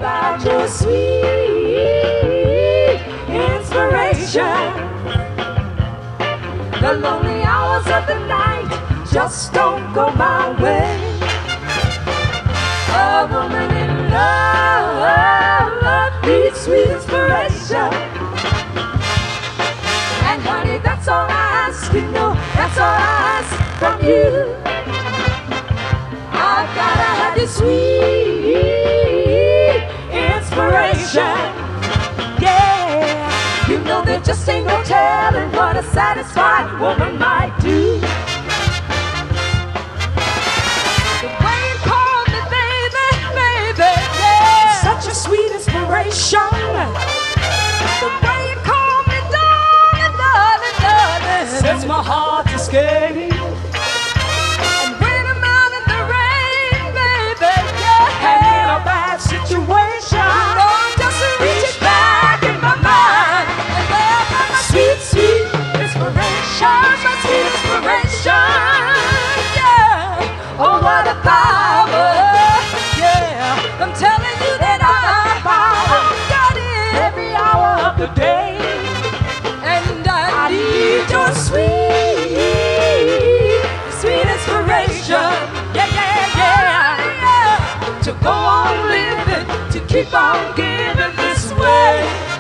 about your sweet inspiration. The lonely hours of the night just don't go my way. A woman in love needs sweet inspiration. And honey, that's all I ask, you know, that's all I ask from you. I've gotta have your sweet inspiration. Yeah, you know there just ain't no telling what a satisfied woman might do. The way you call me baby, baby, yeah, such a sweet inspiration. The way you call me darling, darling, darling, sets my heart to skating. And when I'm out in the rain, baby, yeah, and in a bad situation, oh, just reach it back in my mind and there my sweet, sweet inspiration, my sweet inspiration. Yeah, oh what a power, yeah, I'm telling you that I've got it every hour of the day. And I need your sweet, sweet inspiration. Yeah, yeah, yeah, yeah. To go on living, to keep on giving this way.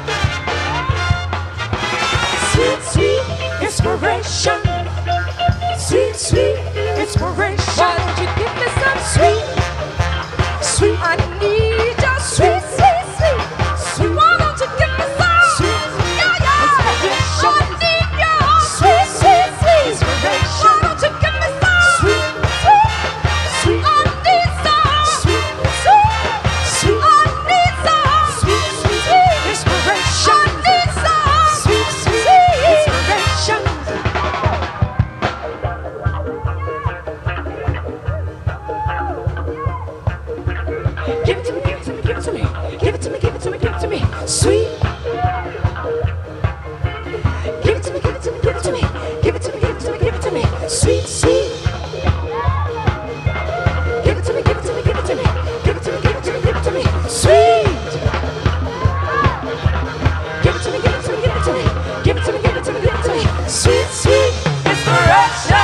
Sweet, sweet inspiration. Sweet, sweet inspiration. Why don't you give me some sweet, sweet? I need your sweet, sweet, sweet, sweet. Why don't you give me some sweet, yeah, yeah. I need your sweet, sweet, sweet inspiration. Why don't you give me some sweet, sweet, sweet? I need some sweet, sweet, sweet. I need some sweet, sweet, sweet inspiration. I need some sweet, sweet inspiration. Give it to me, give it to me, give it to me, give it to me, give it to me, give it to me, sweet. Give it to me, give it to me, give it to me, give it to me, give it to me, give it to me, sweet, sweet. Give it to me, give it to me, give it to me, give it to me, give it to me, give it to me, sweet. Give it to me, give it to me, give it to me, give it to me, give it to me, give it to me, sweet, sweet inspiration.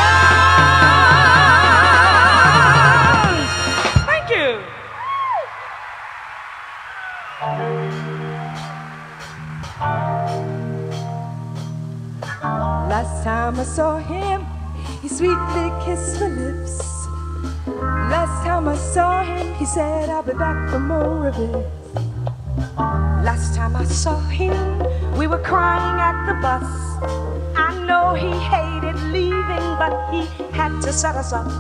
Thank you. Last time I saw him, he sweetly kissed my lips. Last time I saw him, he said, I'll be back for more of it. Last time I saw him, we were crying at the bus. I know he hated leaving, but he had to set us up.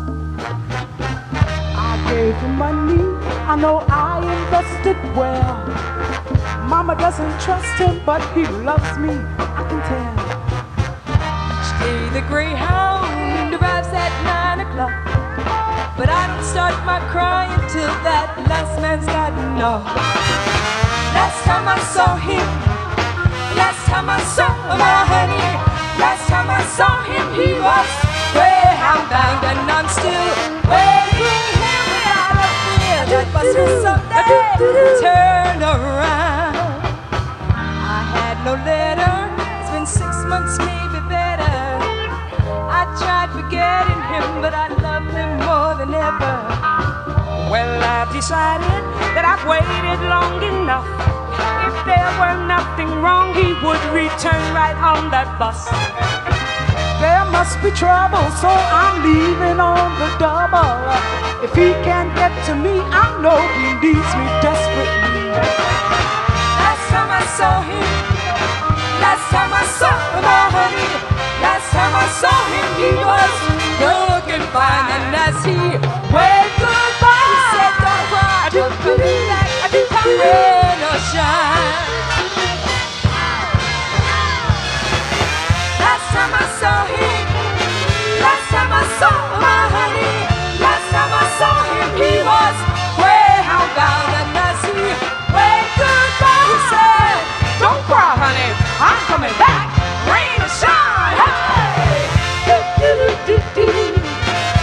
I gave him money, I know I invested well. Mama doesn't trust him, but he loves me, I can tell. Each day the Greyhound arrives at 9 o'clock, but I don't start my crying till that last man's gotten off. Last time I saw him, last time I saw my honey, last time I saw him, he was Greyhound bound, and I'm still waiting here without a fear that bus will someday turn around. I had no letter, it's been 6 months, maybe better. I tried forgetting him, but I loved him more than ever. Well, I've decided that I've waited long enough. If there were nothing wrong, he would return right on that bus. There must be trouble, so I'm leaving on the double. If he can't get to me, I know he needs me desperately. Last time I saw him, last time I saw my honey, last time I saw him, he was looking fine. And as he waved goodbye, he said, don't cry, don't come back, I do come rain or shine. Last time I saw him, last time I saw my honey, last time I saw him, he was Greyhound bound. And as he waved goodbye, he said, don't cry, honey, I'm coming back, rain or shine. Hey!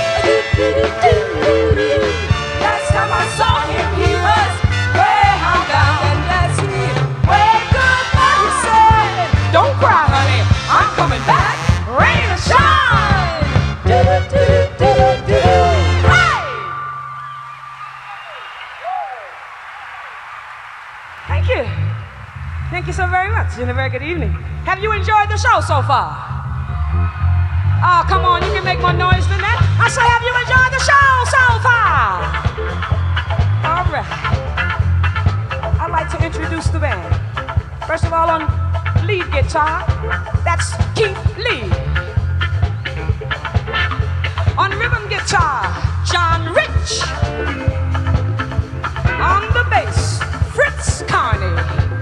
Last time I saw him, he was Greyhound bound. Thank you. Thank you so very much, and a very good evening. Have you enjoyed the show so far? Oh, come on, you can make more noise than that. I say, have you enjoyed the show so far? All right. I'd like to introduce the band. First of all, on lead guitar, that's Keith Lee. On rhythm guitar, John Rich. On the bass, Fritz Carney.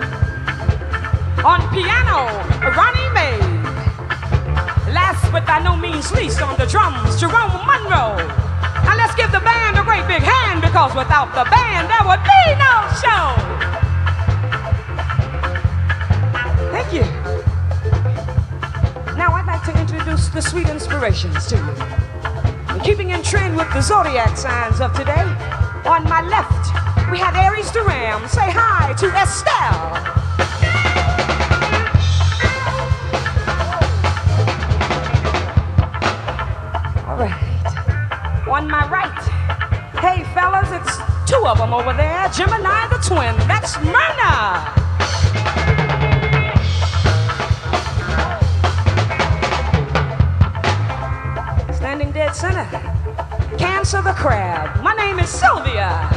On piano, Ronnie May. Last but by no means least, on the drums, Jerome Monroe. Now let's give the band a great big hand, because without the band there would be no show. Thank you. Now I'd like to introduce the Sweet Inspirations to you. And keeping in trend with the zodiac signs of today, on my left we have Aries the Ram. Say hi to Estelle. On my right, hey fellas, it's two of them over there, Gemini the twin, that's Myrna. Standing dead center, Cancer the crab, my name is Sylvia.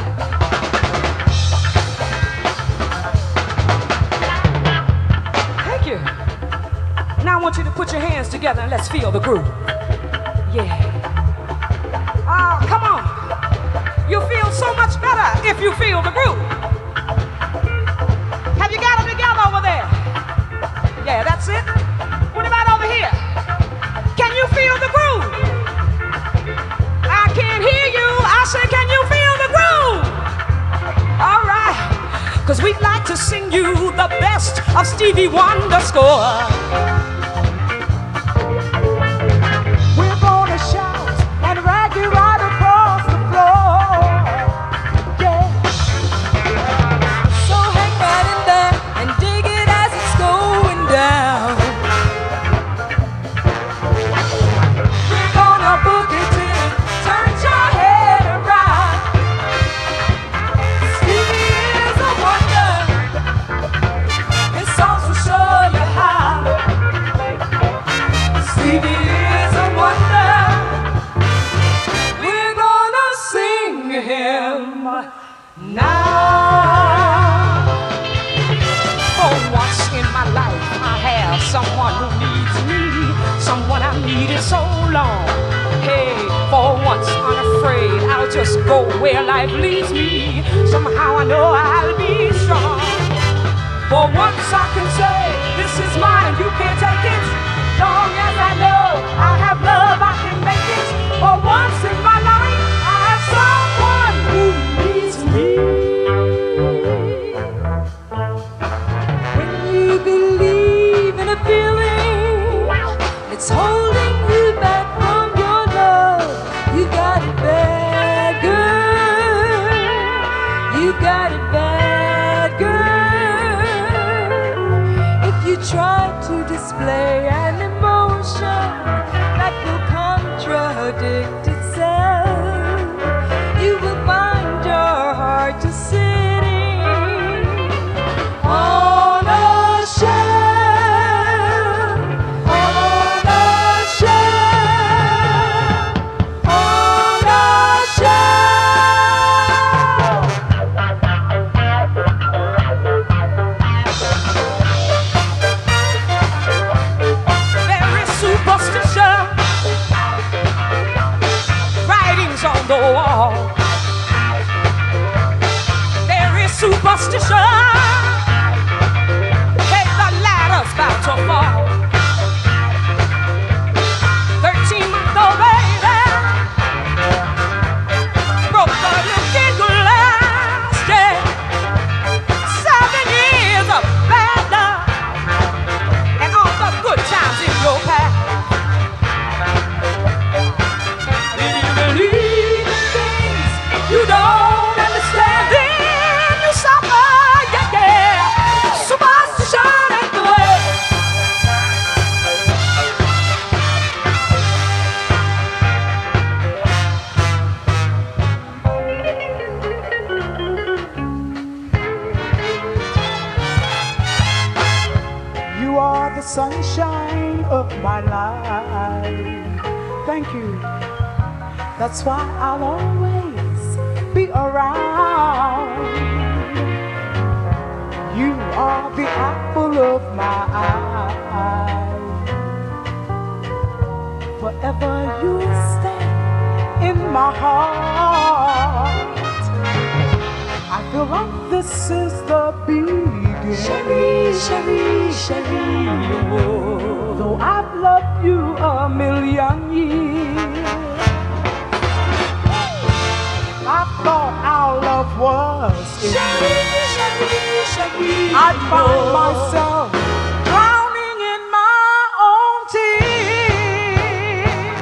Thank you. Now I want you to put your hands together and let's feel the groove. Yeah. Come on. You'll feel so much better if you feel the groove. Have you got them together over there? Yeah, that's it. What about over here? Can you feel the groove? I can't hear you. I said, can you feel the groove? All right. Because we'd like to sing you the best of Stevie Wonder score. We're gonna shout and rag you right across the floor. Yeah. So hang right in there and dig it as it's going down. We're gonna boogie till it turns your head around. Stevie is a wonder. His songs will show you how. Stevie is a wonder. We're gonna sing him now. For once in my life I have someone who needs me, someone I've needed so long. Hey, for once unafraid, I'll just go where life leads me. Somehow I know I'll be strong. For once I can say, this is mine, you can't take it. Long as I know I have love, I can make it. For once in my life, I have someone who needs me. When you believe in a feeling, it's holding you back from your love. You got it bad, girl. You got it bad, girl. If you try to display an emotion that will contradict itself, you will find your heart just sitting on a shelf, on a shelf, on a shelf. There is superstition, writings on the wall. There is superstition, hey, the ladder's about to fall. 13-month-old baby broke the looking glass, yeah. 7 years of bad luck and all the good times in your past. Did you believe in things you don't understand? Then you suffer, yeah, yeah. Superstition ain't the way. sunshine of my life. Thank you. That's why I'll always be around. You are the apple of my eye. Forever you stay in my heart. I feel like this is the beginning. Chérie, chérie, chérie. Though I've loved you a million years, I thought our love was in Chérie, chérie, chérie. I'd find myself drowning in my own tears.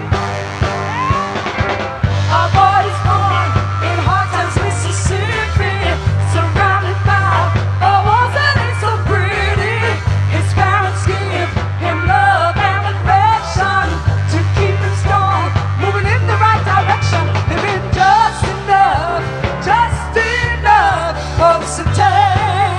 Our body's born in hard times, Mississippi, surrounded by a walls that ain't so pretty. His parents give him love and affection to keep him strong, moving in the right direction, living just enough of today.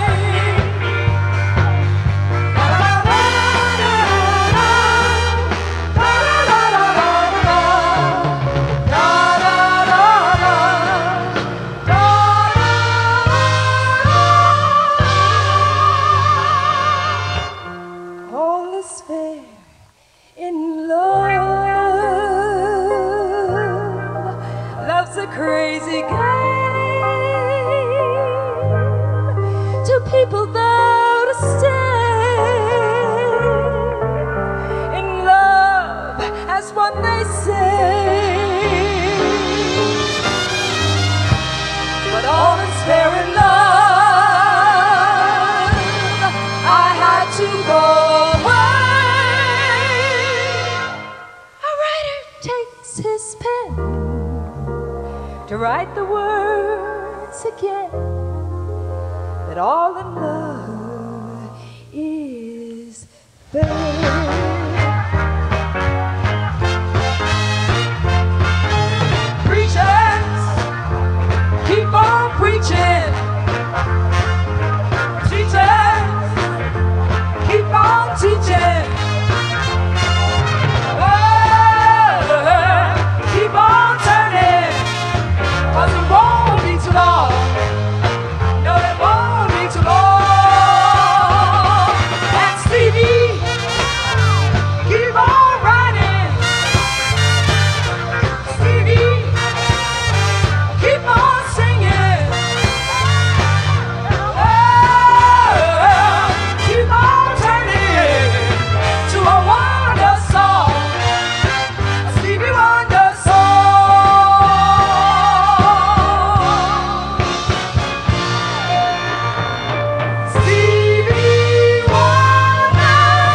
All is fair in love. Love's a crazy game. To people though to stay in love, as one they say. But all is fair in love. I had to go away. A writer takes his pen to write the words again, that all in love is fair. Preachers, keep on preaching. Teachers, keep on teaching. Keep on turning, 'cause it won't be too long. No, it won't be too long. And Stevie, keep on riding. Stevie, keep on singing. Keep on turning to a wonder song. A Stevie Wonder song. Stevie Wonder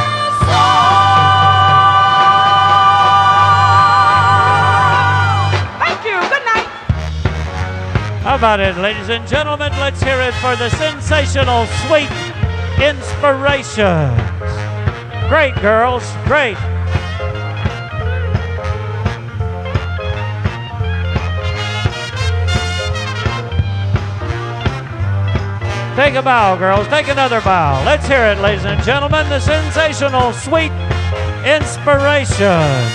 song. Thank you. Good night. How about it, ladies and gentlemen? Let's hear it for the sensational, sweet inspirations. Great, girls. Great. Take a bow, girls. Take another bow. Let's hear it, ladies and gentlemen. The sensational, sweet inspiration.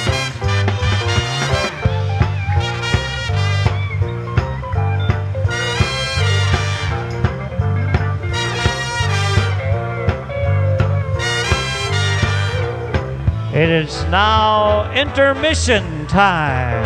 It is now intermission time.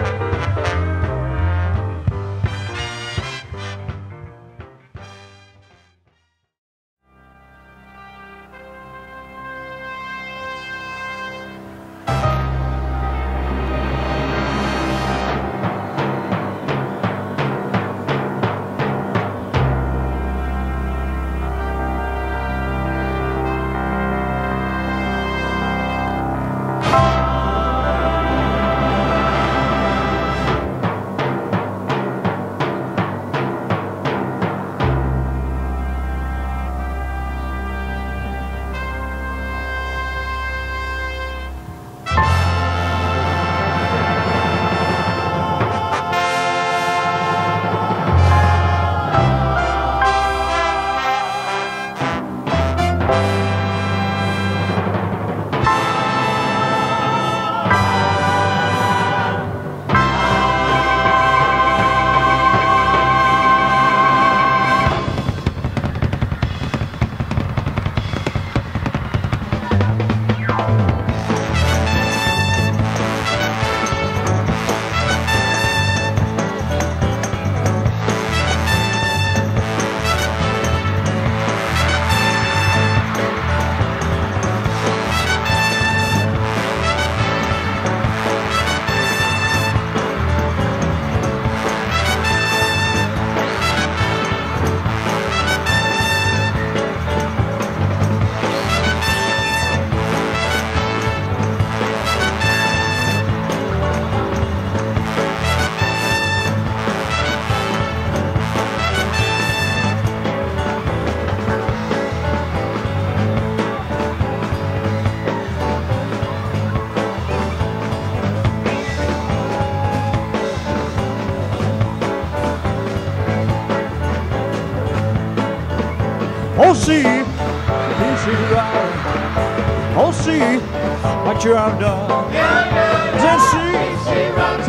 Oh, see, see right. Oh, see what you have done. Then see right.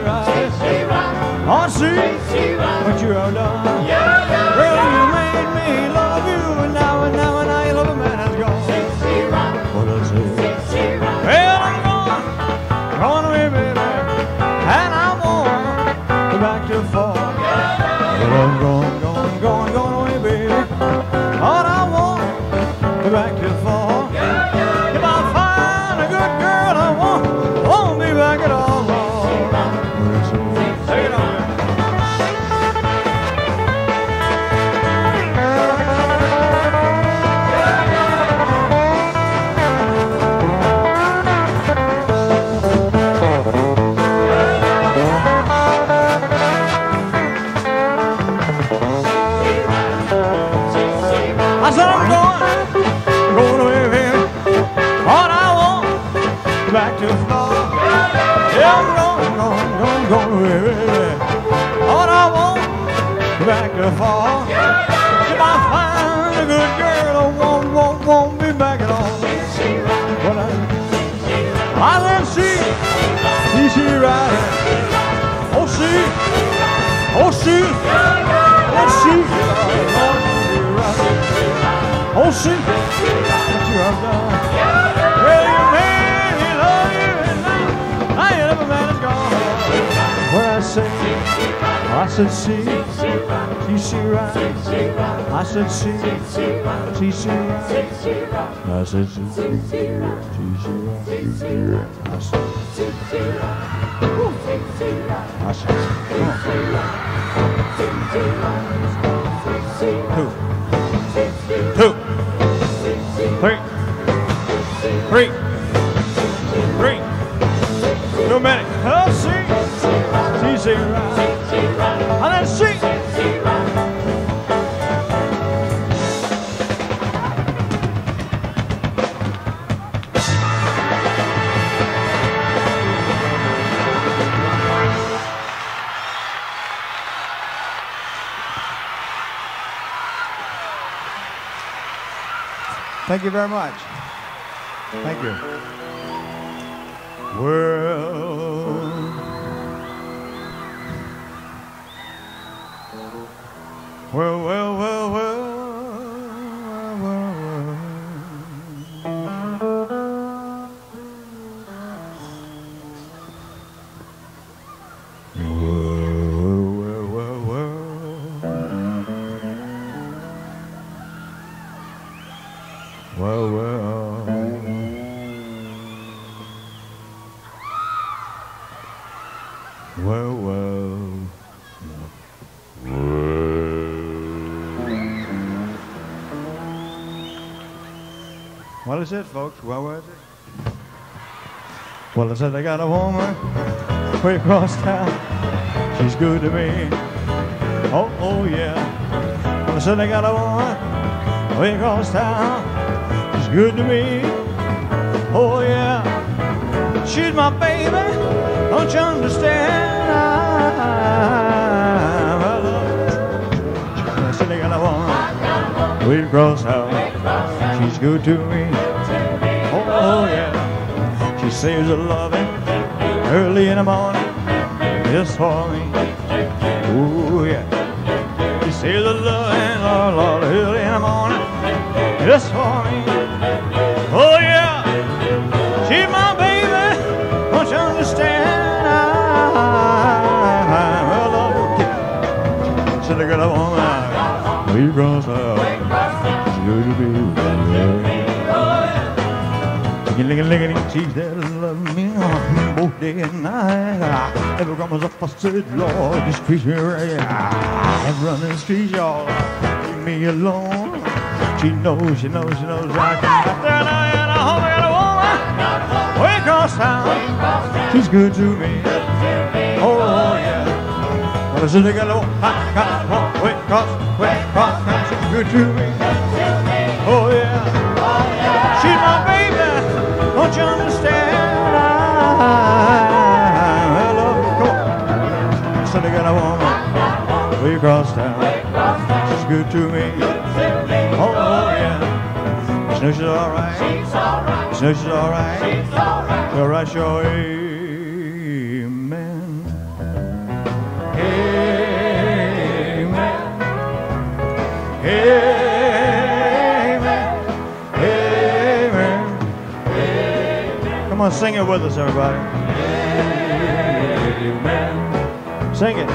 Oh, see what you have done. Girl, you made me love you, and now you love a man has gone. What I say? Well, I'm gone away, baby, and I won't go back to fall. Well, I'm gone away, baby, but I won't go back to fall. If I find a good girl, I won't be back at all. Take it on. I said I'm going away, baby, but I won't go back to fall. Yeah, I'm going away, baby, but I won't go back to fall. If I find a good girl, I won't be back at all. But I let see right. Oh, see, let's see. Oh, see what you have done. Well, you made me love you, and now you never man is gone. What I say? I said see right. I said see right. I said see right. I said Two, three. 2 minutes. Oh, see right. And then see. Thank you very much. Thank you. What is it, folks? What was it? Well, I said I got a woman way across town. She's good to me. Oh, yeah. Well, I said I got a woman way across town. She's good to me. Oh, yeah. She's my baby. Don't you understand? I love her. I said I got a woman way across town. She's good to me. Oh, yeah. She saves her loving early in the morning just for me. Oh, yeah. She saves her loving, Lord, early in the morning just for me. Oh, yeah. She's my baby. Don't you understand? I love her. Said I got a woman way across town. She's good to me. She's there to love me both day and night. Every time I was up, I said, Lord, this trees me right. I'm running the streets, y'all. Leave me alone. She knows I can back there now, and I hope I got a woman way across town. She's good to me. Oh, yeah. Well, I said I got a woman way across town. She's good to me. Oh, yeah. She's my baby. Don't you understand? I love her. Come on. I said I got a woman way across town. She's good to me. Oh, yeah. She knows she's all right. She's all right. She knows she's all right. She's all right. She'll write your amen. Amen. Amen. Amen. Amen. Come on, sing it with us, everybody. Amen. Sing it.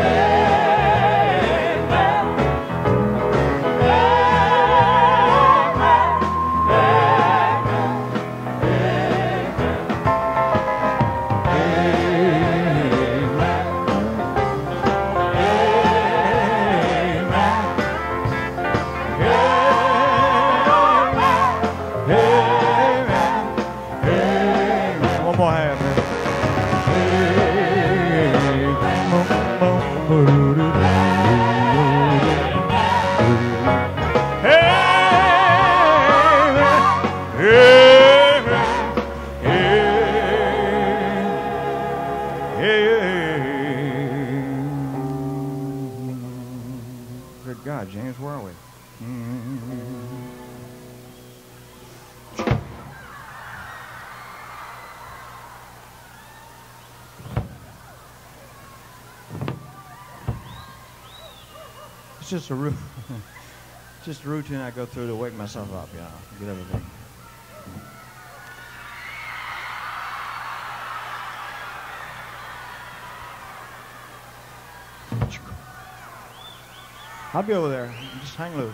Good God, James, where are we? It's just a routine I go through to wake myself up, you know, get everything. I'll be over there. Just hang loose.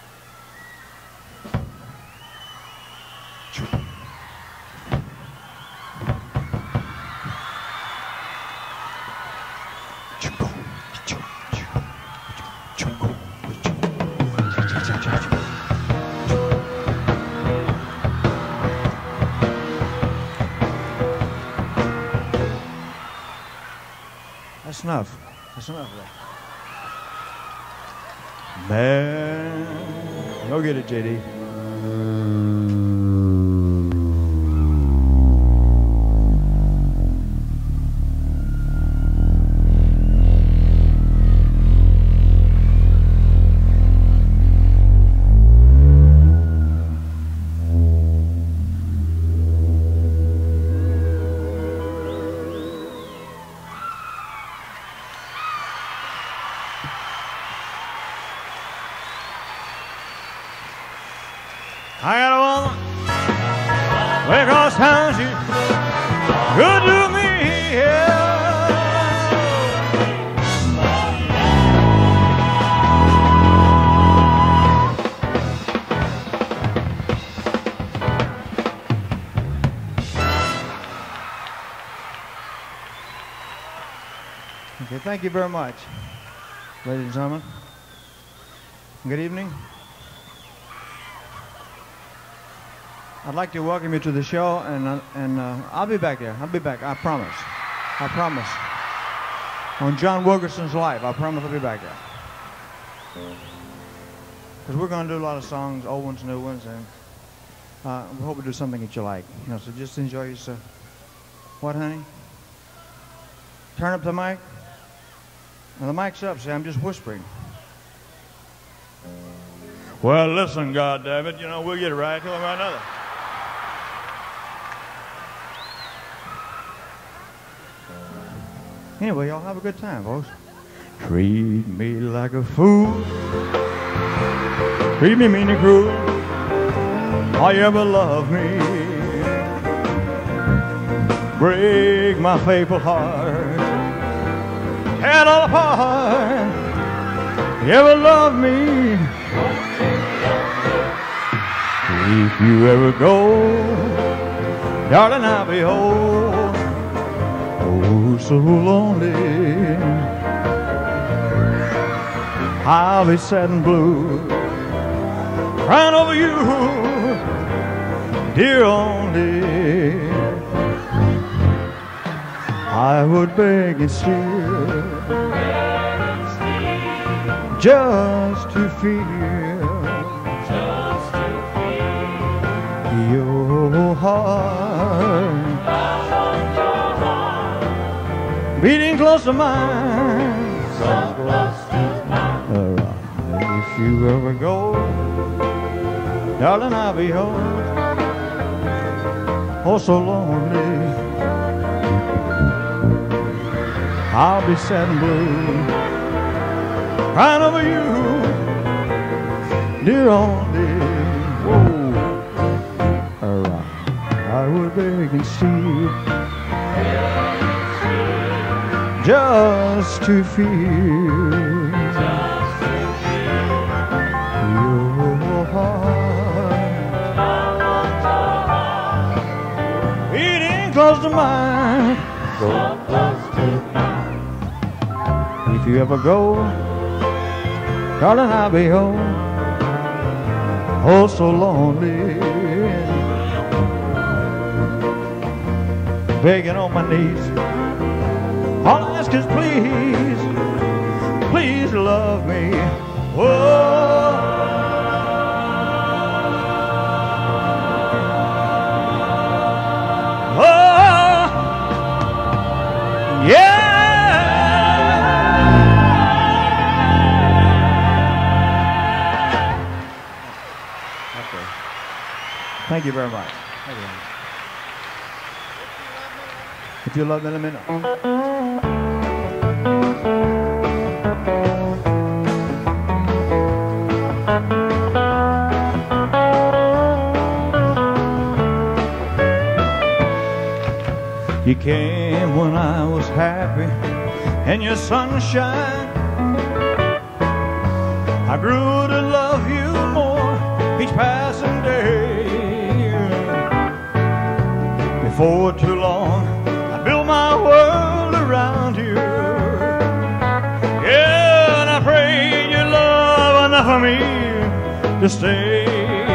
That's enough. That's enough of that. Man, go get it, JD. I got a woman way across town, she's good to me, yeah. Okay, thank you very much, ladies and gentlemen. Good evening. I'd like to welcome you to the show, and I'll be back there. I'll be back. I promise. I promise. On John Wilkerson's life, I promise I'll be back there. Because we're going to do a lot of songs, old ones, new ones, and we hope we do something that you like. You know, so just enjoy yourself. What, honey? Turn up the mic. Now, the mic's up. See, I'm just whispering. Well, listen, goddammit, you know, we'll get it right till about another. Anyway, y'all have a good time, folks. Treat me like a fool. Treat me mean and cruel. All you ever love me. Break my faithful heart. Tear it all apart. You ever love me? If you ever go, darling, I'll be whole. Oh, so lonely. I'll be sad and blue, crying over you, dear only. I would beg and steal just to feel your heart beating close to mine, so close to mine. If you ever go, darling, I'll be home. Oh, so lonely. I'll be sad and blue, crying over you, dear only. Whoa, I would beg and see, just to feel your heart beating close to mine. If you ever go, darling, I'll be home. Oh, so lonely, begging on my knees. All I ask is please, please love me. Oh, oh, yeah. Okay. Thank you very much. Thank you. If you love me, let me know. You came when I was happy in your sunshine. I grew to love you more each passing day. Before too long, I built my world around you. Yeah, and I pray you love enough of me to stay.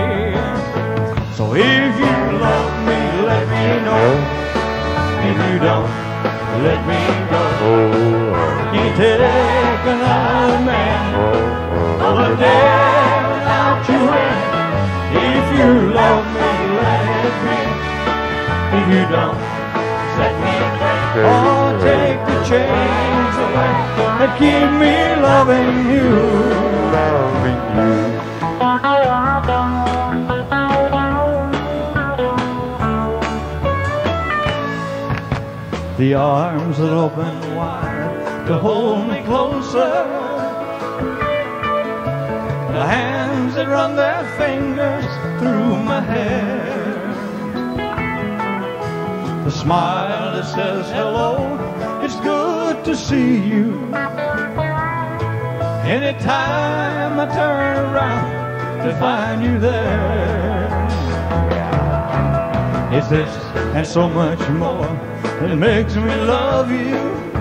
So if you love me, let me know. If you don't, let me go. You take another man on a day without you in. If you love me, let me. If you don't, set me free. Oh, take the chains away and keep me loving you. Loving you. The arms that open wide to hold me closer, the hands that run their fingers through my hair, the smile that says hello, it's good to see you. Anytime I turn around to find you there, it's this and so much more that makes me love you.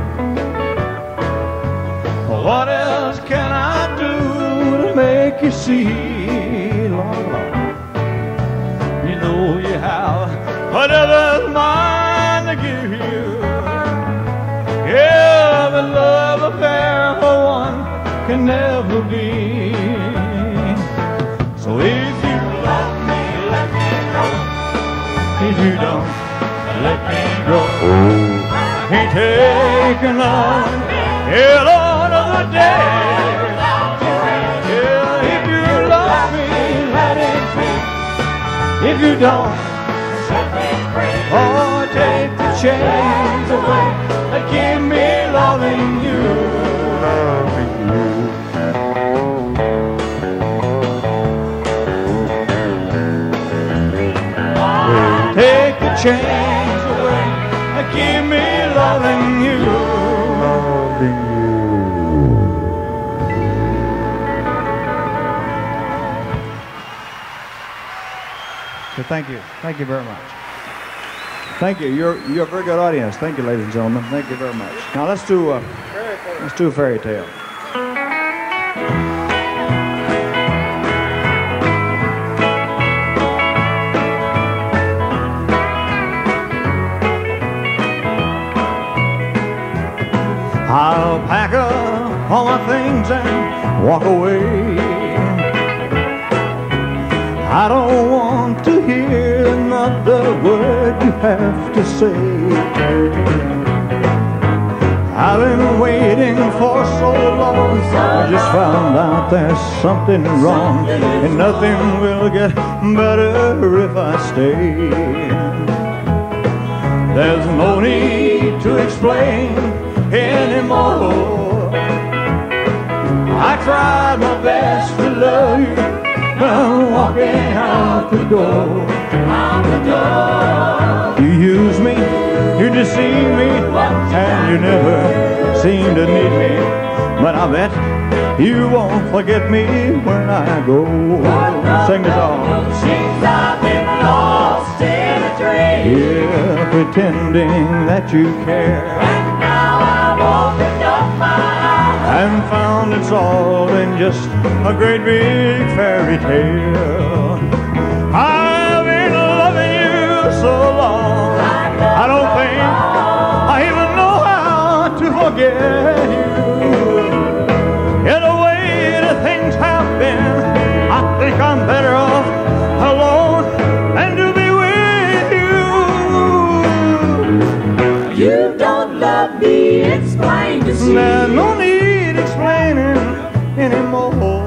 What else can I do to make you see, Lord? You know you have whatever's mine to give you. Yeah, the love affair for one can never be. So if you love me, let me know. If you don't, let me go. I can't take another hell on another day. Yeah, if you love me, let it be. If you don't, set me free. Oh, take the chains away and keep me loving you. Loving you. Take the chains away and keep me loving you. Loving you. So thank you. Thank you very much. Thank you. You're a very good audience. Thank you, ladies and gentlemen. Thank you very much. Now let's do a fairy tale. I'll pack up all my things and walk away. I don't want to hear another word you have to say. I've been waiting for so long. I just found out there's something wrong, and nothing will get better if I stay. There's no need to explain anymore. I tried my best to love you. I'm walking out the door. You use me, you deceive me, and you never seem to need me. But I bet you won't forget me when I go. Sing the song. Seems I've been lost in a dream. Yeah, pretending that you care. And now I've opened up my eyes And found it's all in just a great big fairy tale. I've been loving you so long, I don't think I even know how to forget you. In the way that things have been, I think I'm better off alone than to be with you. You don't love me, it's plain to see. There's no need explaining anymore.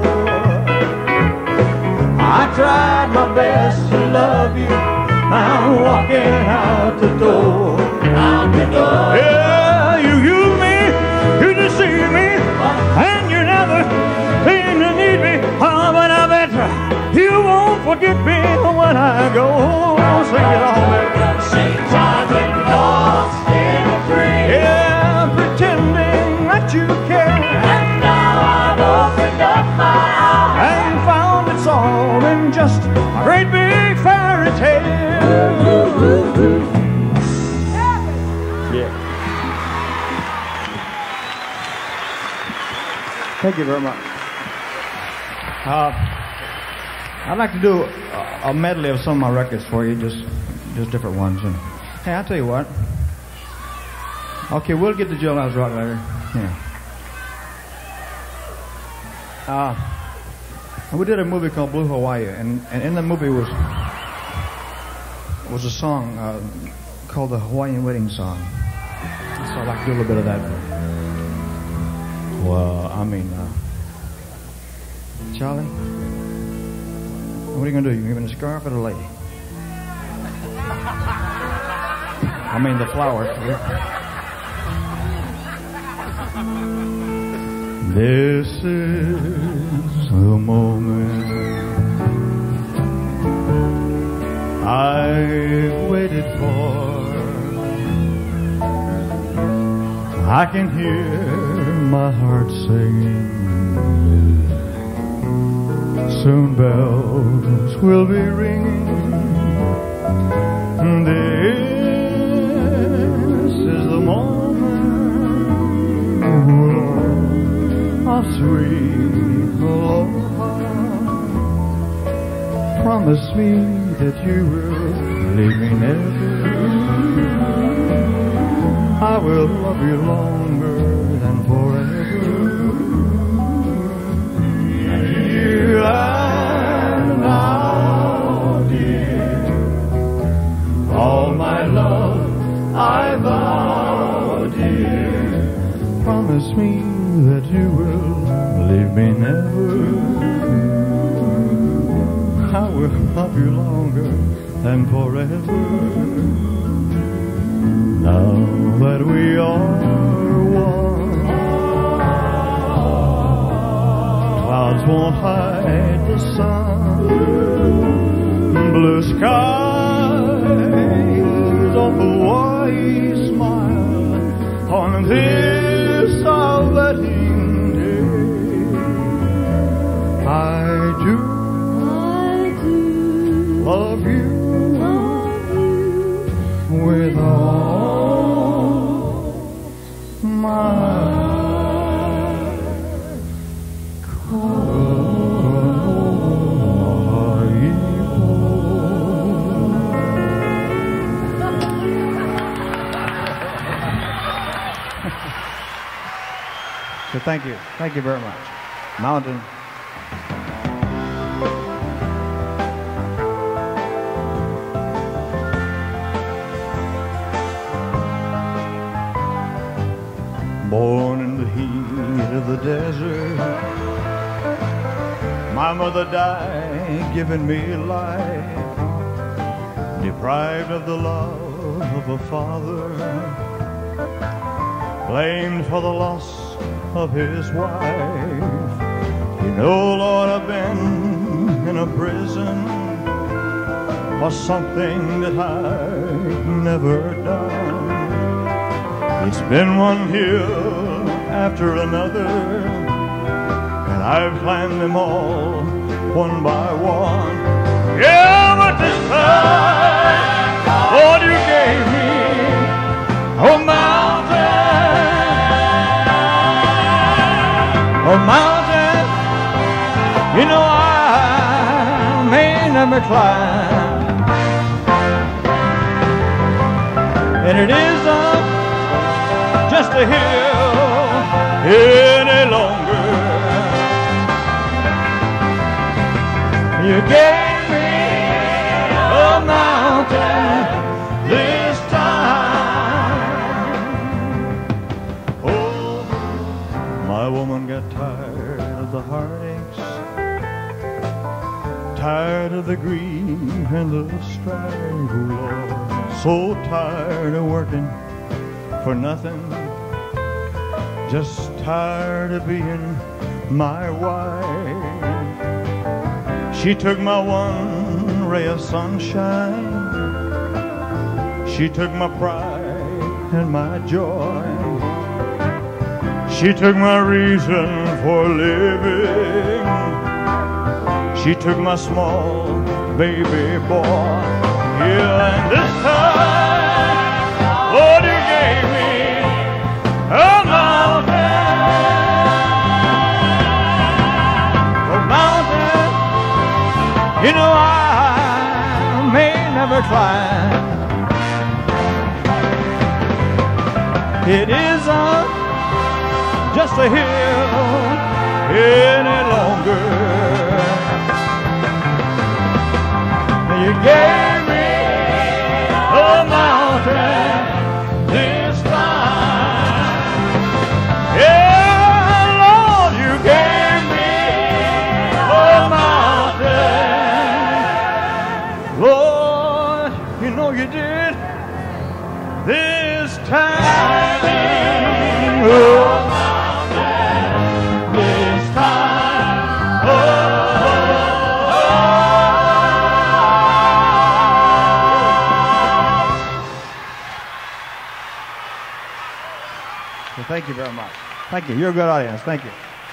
I tried my best to love you. I'm walking out the door. Out the door. Yeah, you use me, you deceive me, and you never seem to need me. Oh, but I bet you won't forget me when I go. Sing it all, baby. Seems I've been lost in a dream. Yeah, pretending that you care. And now I've opened up my eyes And found it's all in just a great big fairy tale. Yeah. Thank you very much. I'd like to do a medley of some of my records for you, just different ones. And hey, I'll tell you what. Okay, we'll get to Jailhouse Rock later. Yeah. We did a movie called Blue Hawaii, and in the movie was a song called the Hawaiian Wedding Song. So I'd like to do a little bit of that. Well, I mean, Charlie, what are you gonna do? You giving the scarf or the lady? I mean the flowers. This is the moment I've waited for. I can hear my heart singing. Soon bells will be ringing. This is the moment of sweet aloha. Promise me that you will leave me never. I will love you longer than forever. You and now, dear, all my love I vow, dear. Promise me that you will leave me never. I will love you longer than forever. Now that we are one, clouds won't hide the sun. Blue skies of Hawaii smile on this our wedding day. I do love you with all my So thank you. Thank you very much. Mountain. My mother died, giving me life, deprived of the love of a father, blamed for the loss of his wife. You know, Lord, I've been in a prison for something that I've never done. It's been one hill after another, and I've climbed them all one by one. Yeah, but this time, Lord, you gave me a mountain, you know I may never climb, and it isn't just a hill any longer. You gave me a mountain this time. Oh, my woman got tired of the heartaches, tired of the grief and the strife, oh Lord, so tired of working for nothing, just tired of being my wife. She took my one ray of sunshine, she took my pride and my joy, she took my reason for living, she took my small baby boy. Yeah, and this time, Lord, you gave me a mountain, you know I may never climb. It isn't just a hill any longer. You gave me a mountain this time. Yeah, Lord, you gave me a mountain. Lord, you know you did this time. Oh, mountain this time. Oh, well, thank you very much. Thank you. You're a good audience. Thank you.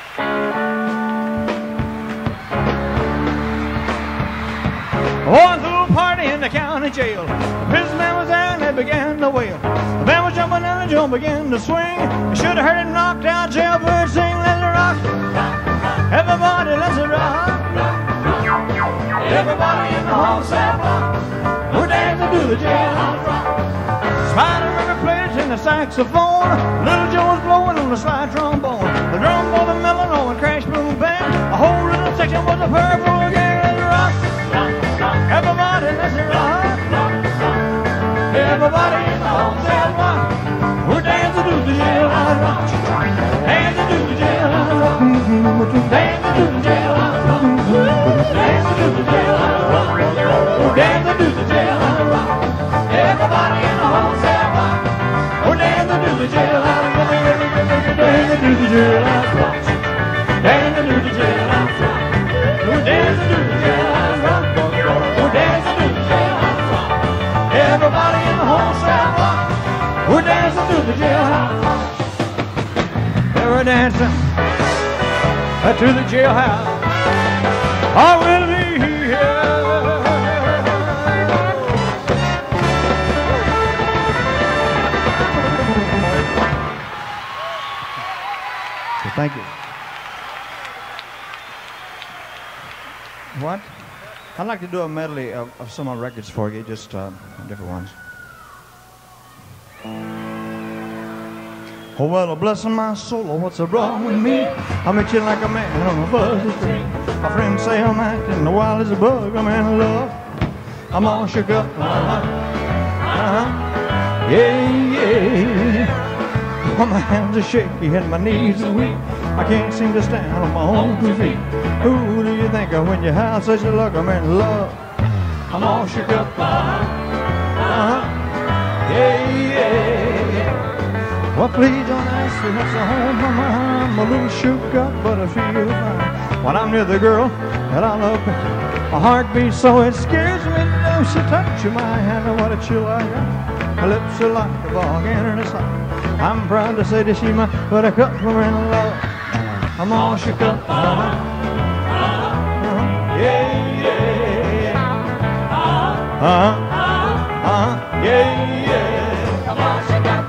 Going through a party in the county jail. The prison man was there and they began to wail. The band was jumping and the drum began to swing. You should have heard him knocked out jailbird sing. Let's rock. Everybody, let's rock. Everybody in the whole cell block. We're dancing to the jailhouse rock. Spider River played in the saxophone. Little Joe was blowing on the slide trombone. The drum was a melon on a crash boom band. A whole little section was a purple gang. Let's rock. Everybody, let's rock. Everybody in the whole cell block. We're dancing to the jailhouse rock. Dancing to the jailhouse rock. Dancing to the jailhouse rock. Dancing to the jailhouse rock. We're dancing to the jailhouse rock. Everybody in the whole cell block. We're dancing to the jailhouse rock. Dancing to the jailhouse rock. Dancing to the jailhouse rock. We're dancing to the jailhouse rock. We're dancing to the jailhouse rock. Everybody in the whole cell block. We're dancing to the jailhouse rock. They were dancing to the jailhouse. I will be here. So thank you. What? I'd like to do a medley of some of my records for you, just different ones. Oh, well, bless my soul, oh, what's wrong with me? I'm itching like a man on a fuzzy string. My friends say I'm acting the wild as a bug. I'm in love. I'm all shook up. Yeah, yeah. Well, my hands are shaky and my knees are weak. I can't seem to stand on my own 2 feet. Who do you think of when you have such a look? I'm in love. I'm all shook up. Yeah, yeah. Well, please don't ask me what's on my mind. I'm a little shook up, but I feel fine when I'm near the girl that I love. My heart beats so it scares me. Though she touches my hand, and what a chill I got. Her lips are like a volcano hot. I'm proud to say that she my buttercup. We're in love. I'm all shook up. Yeah, yeah. Yeah, yeah. I'm all shook up.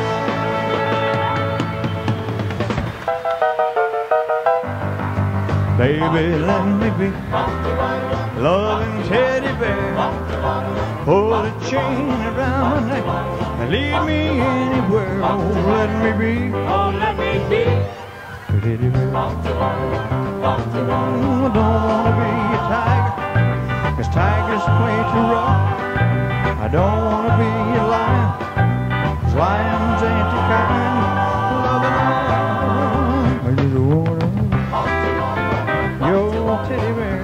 Baby, let me be loving teddy bear. Pull a chain around my neck and lead me anywhere. Oh, let me be. Oh, let me be. Teddy bear. I don't want to be a tiger, 'cause tigers play too rough. I don't want to be a lion, 'cause lions ain't the kind. Loving all I just want to your teddy bear.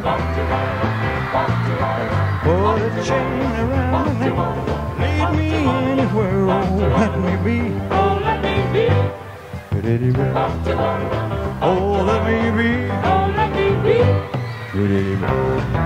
Put a chain around my neck, lead me anywhere. Oh, let me be. Oh, let me be. Teddy bear. Oh, let me be. Oh, let me be. Teddy bear.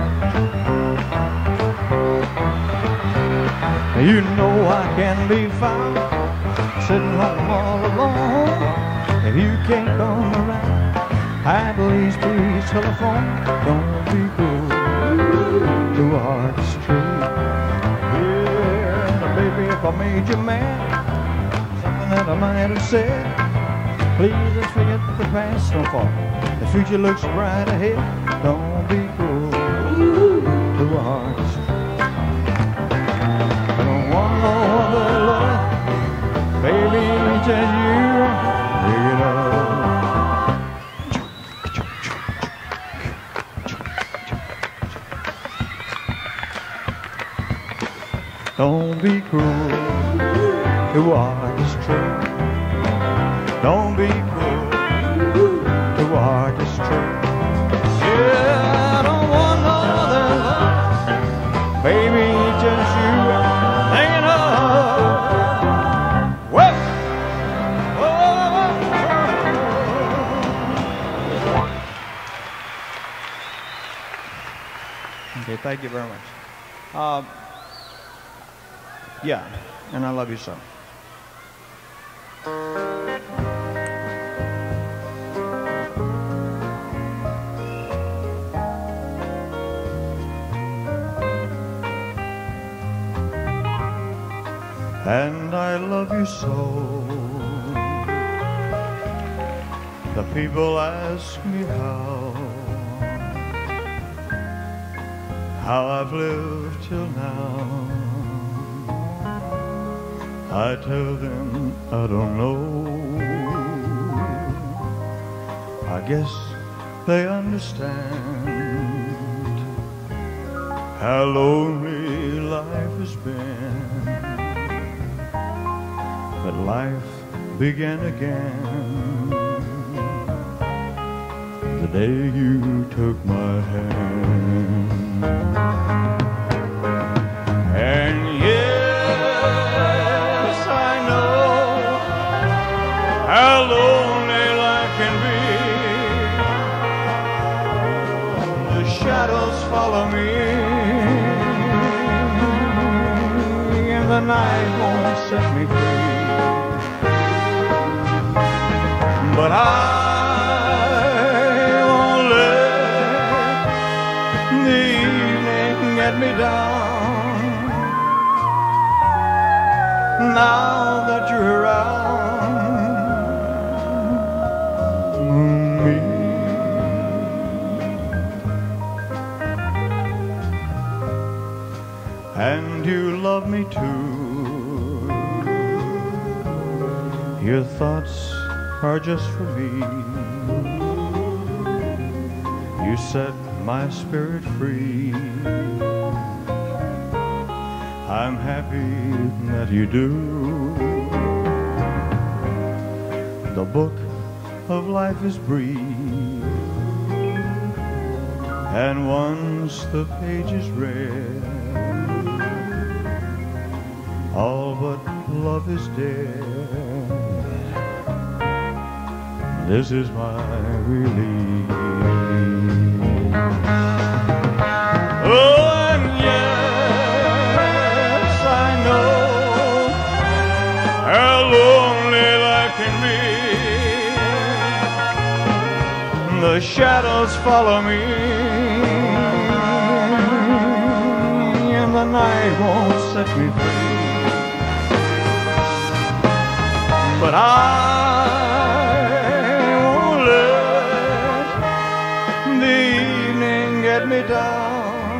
You know I can be found sitting home all alone. If you can't come around, at least please telephone. Don't be cruel to a heart's true. Yeah, baby, if I made you mad, something that I might have said, please let's forget the past. Don't fall. The future looks bright ahead. Don't be cruel to a heart's true. I don't want no other love, baby, just you. Pick it up. Don't be cruel to what is true. Don't be cruel to what is true. Yeah, I don't want no other love, baby, just you. Hanging up. Whoa. Okay, thank you very much. Yeah, and I love you so. And I love you so. The people ask me how I've lived till now. I tell them I don't know. I guess they understand how lonely life has been. But life began again the day you took my hand. And yes, I know how lonely life can be. The shadows follow me, and the night won't set me free. But I won't let the evening get me down. Now that you're around me, and you love me too. Your thoughts are just for me. You set my spirit free. I'm happy that you do. The book of life is brief, and once the page is read, all but love is dead. This is my relief. Oh, and yes, I know how lonely life can be. The shadows follow me, and the night won't set me free. But I won't let the evening get me down.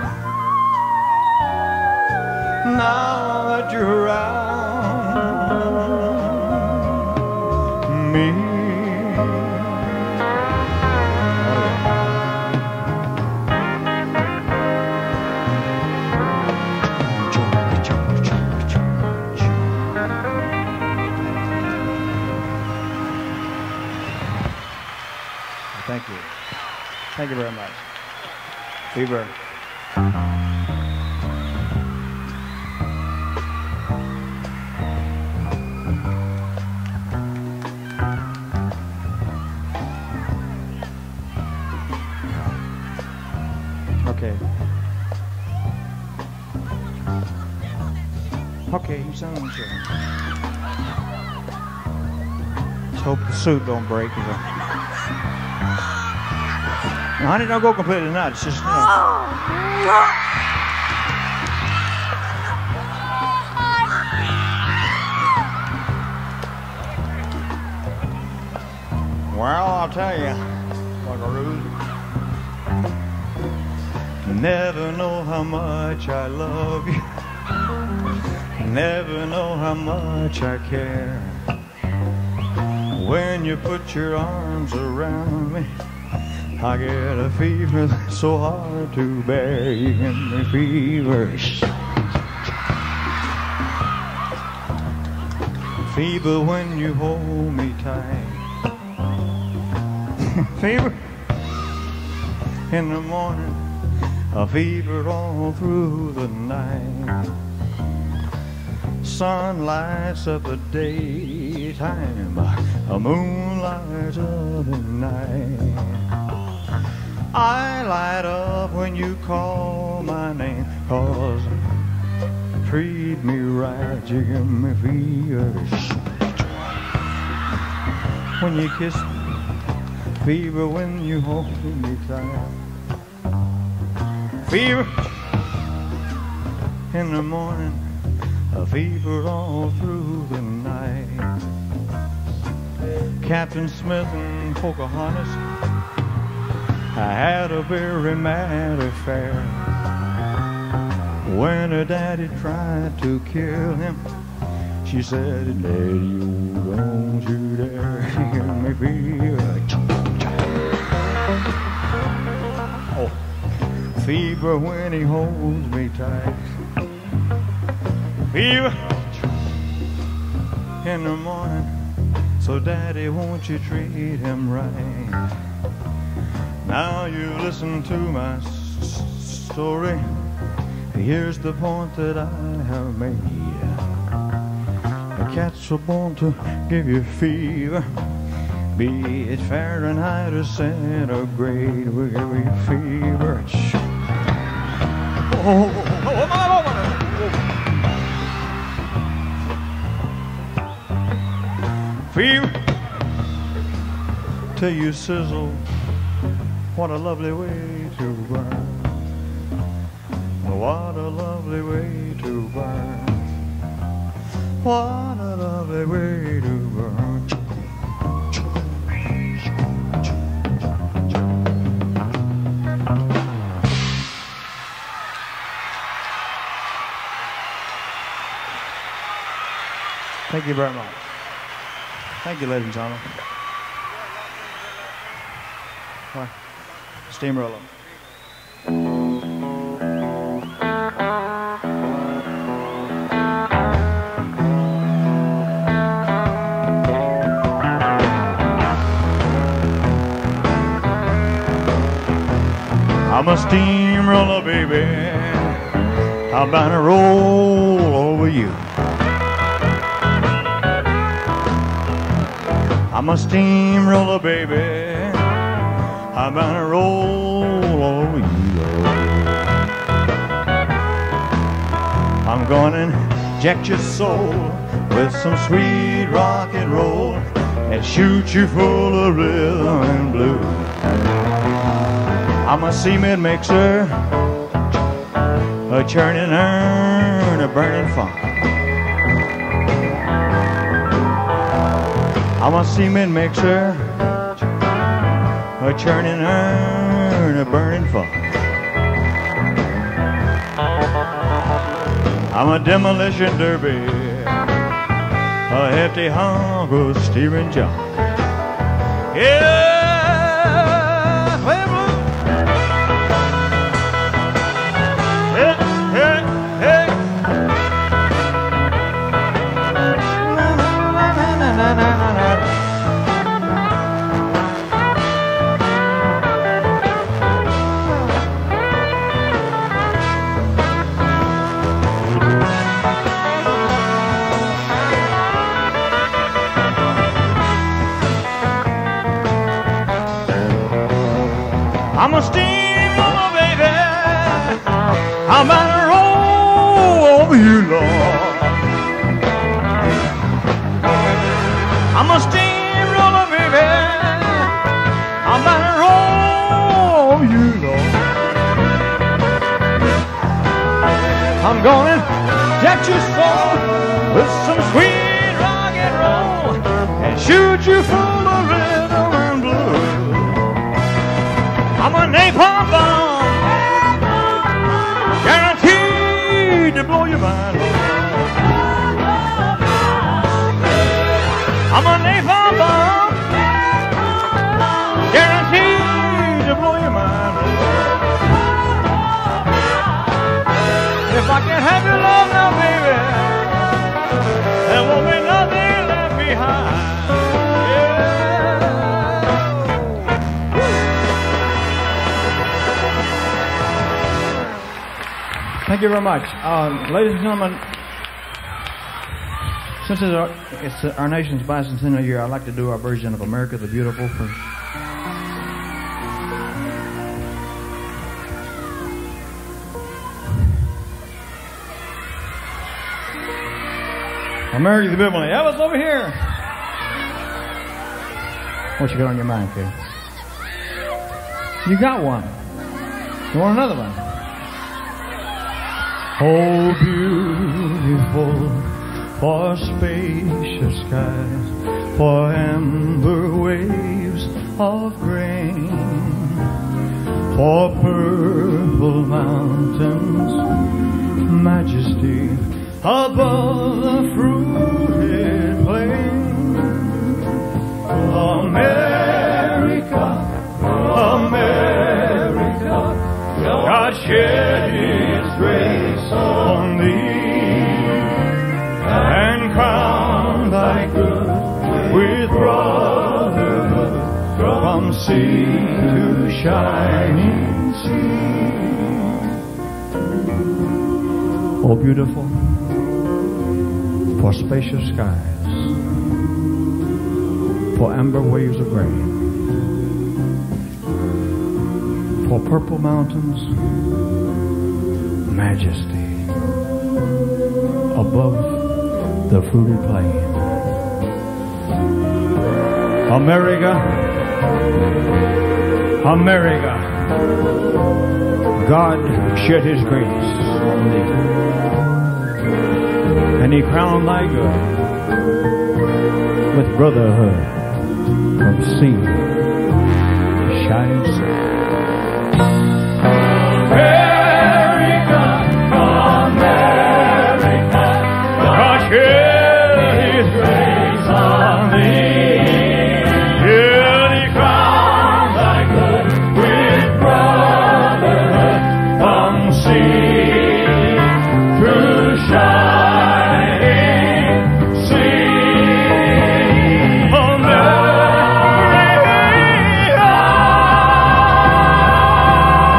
Now that you're around me. Thank you. Thank you very much. Fever. Okay. Okay, you sound sure. Let's hope the suit don't break. Now, honey, don't go completely nuts. Just, Well, I'll tell you, Buckaroo. Never know how much I love you. Never know how much I care. When you put your arms around me, I get a fever that's so hard to bear. You give me fever. Fever when you hold me tight. Fever in the morning. A fever all through the night. Sun lights up the daytime. A moon lights up the night. I light up when you call my name, 'cause treat me right, you give me fever. When you kiss me, fever when you hold me tight. Fever in the morning, a fever all through the night. Captain Smith and Pocahontas, I had a very mad affair. When her daddy tried to kill him, she said, "Daddy, don't you dare give me fever." Oh, fever when he holds me tight. Fever in the morning, so Daddy, won't you treat him right? Now you listen to my story. Here's the point that I have made. The cats are born to give you fever, be it Fahrenheit or centigrade, will give you fever. Fever till you sizzle. What a lovely way to burn. What a lovely way to burn. What a lovely way to burn. Thank you very much. Thank you, ladies and gentlemen. Bye. Steamroller. I'm a steamroller, baby. I'm bound to roll over you. I'm a steamroller, baby. I'm bound to roll over you. I'm gonna inject your soul with some sweet rock and roll and shoot you full of rhythm and blues. I'm a cement mixer, a churning urn, a burning fire. I'm a cement mixer, a churning urn, a burning fire. I'm a demolition derby, a hefty hunk of steering junk. Yeah! I'm a steamroller, baby. I'm about to roll over you, Lord. I'm a steamroller, baby. I'm about to roll over you, Lord. I'm gonna inject your soul with some sweet rock and roll and shoot you full of rhythm and blues. I'm a napalm bomb, guaranteed to blow your mind. I'm a napalm bomb, guaranteed to blow your mind. If I can't have your love now, baby, there won't be nothing left behind. Thank you very much. Ladies and gentlemen, since it's our nation's bicentennial year, I'd like to do our version of America the Beautiful for America the Beautiful. Elvis, over here. What you got on your mind, kid? You got one. You want another one? Oh, beautiful for spacious skies, for amber waves of grain, for purple mountains, majesty above the fruited plain. America, America, God shed His grace on thee, and crown thy good with brotherhood from sea to shining sea. Oh, beautiful for spacious skies, for amber waves of grain, for purple mountains, majesty above the fruited plain. America, America, God shed His grace on thee, and He crowned thy good with brotherhood from sea to shining sea. America, America, God shed His grace on thee. Yeah, He crowned thy good with brotherhood from sea to shining sea. America.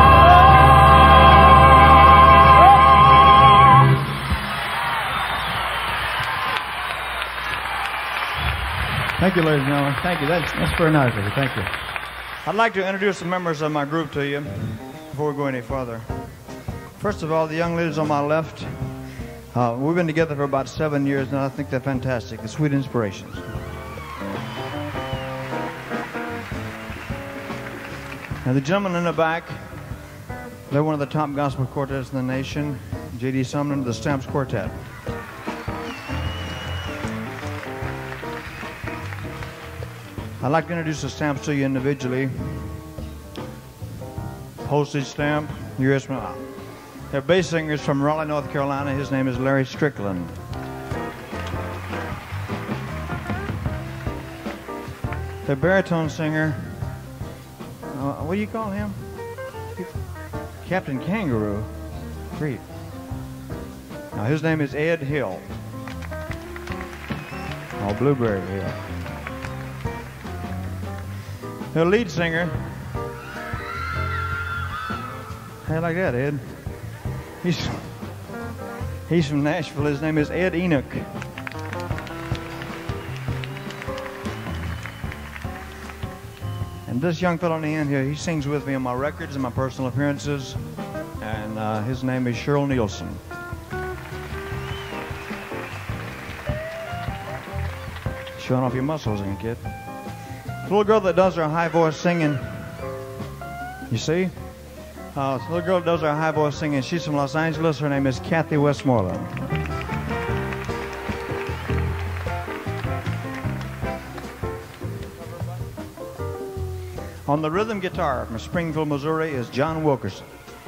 Thank you, ladies and gentlemen. Thank you. That's very nice of you. Thank you. I'd like to introduce the members of my group to you before we go any further. First of all, the young ladies on my left, we've been together for about 7 years, and I think they're fantastic. The Sweet Inspirations. And the gentleman in the back, they're one of the top gospel quartets in the nation, J.D. Sumner, the Stamps Quartet. I'd like to introduce the Stamps to you individually. Postage stamp, U.S. Their bass singer is from Raleigh, North Carolina. His name is Larry Strickland. Their baritone singer, what do you call him? Captain Kangaroo. Great. Now his name is Ed Hill. Oh, Blueberry Hill. Their lead singer. How you like that, Ed? He's from Nashville. His name is Ed Enoch. And this young fellow in the end here, he sings with me on my records and my personal appearances. And his name is Cheryl Nielsen. Showing off your muscles again, kid. The little girl that does her high voice singing, you see? The little girl that does her high voice singing, she's from Los Angeles. Her name is Kathy Westmoreland. On the rhythm guitar from Springfield, Missouri is John Wilkerson.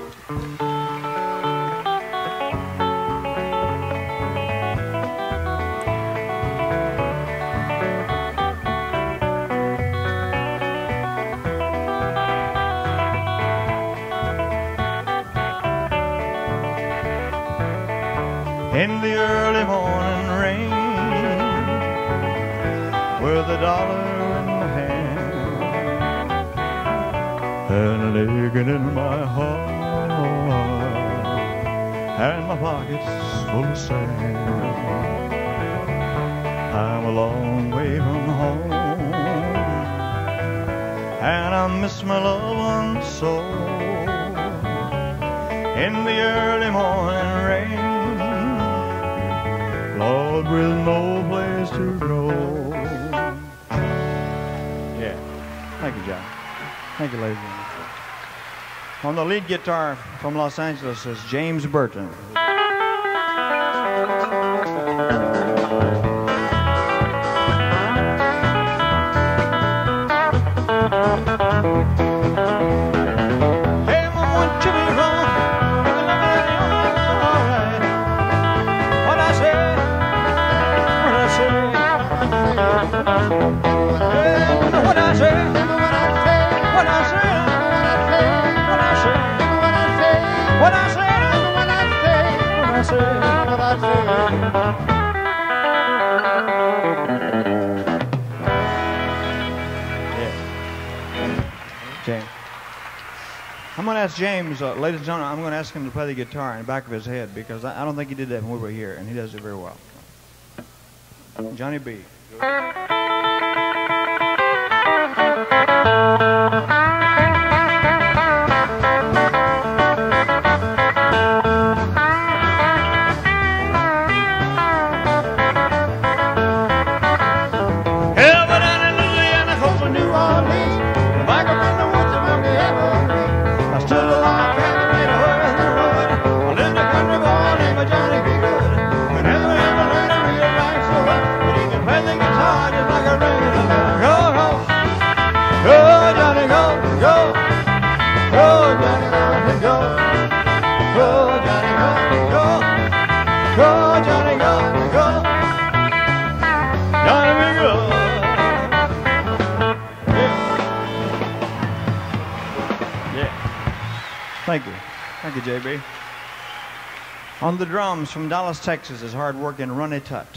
In the early morning rain, with a dollar in my hand and a licking in my heart, and my pockets full of sand, I'm a long way from home, and I miss my loved one so. In the early morning rain, Lord, with no place to go. Yeah. Thank you, John. Thank you, ladies and gentlemen. On the lead guitar from Los Angeles is James Burton. James. I'm going to ask James, ladies and gentlemen, I'm going to ask him to play the guitar in the back of his head because I don't think he did that when we were here, and he does it very well. Johnny B. Thank you. Thank you, JB. On the drums from Dallas, Texas is hard-working Ronnie Tutt.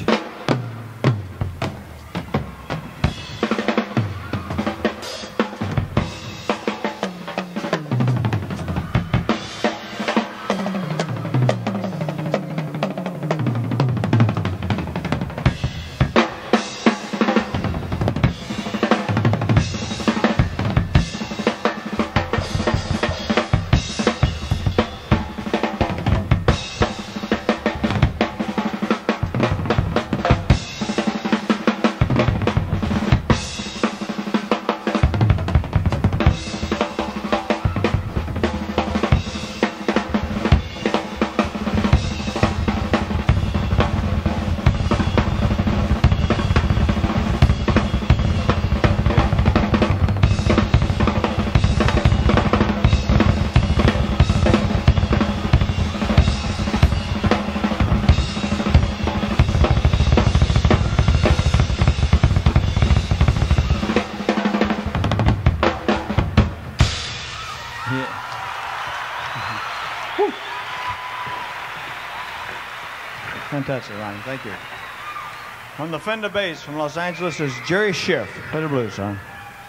Fantastic, Ronnie. Thank you. On the Fender bass from Los Angeles is Jerry Schiff. Play the blues, son.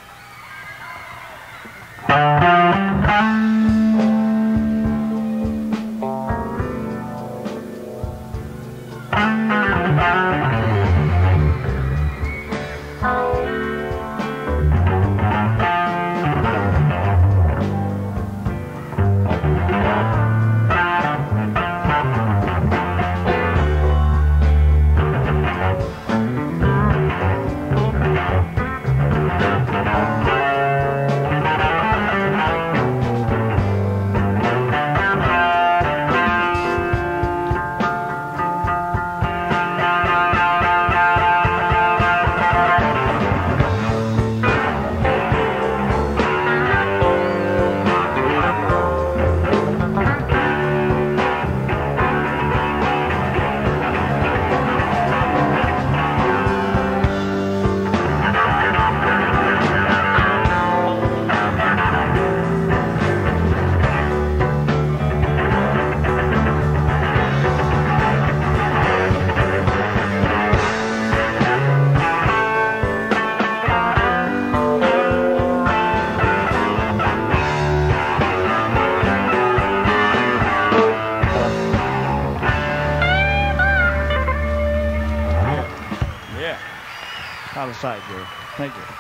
Out of sight, Jerry. Thank you.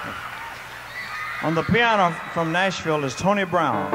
On the piano from Nashville is Tony Brown.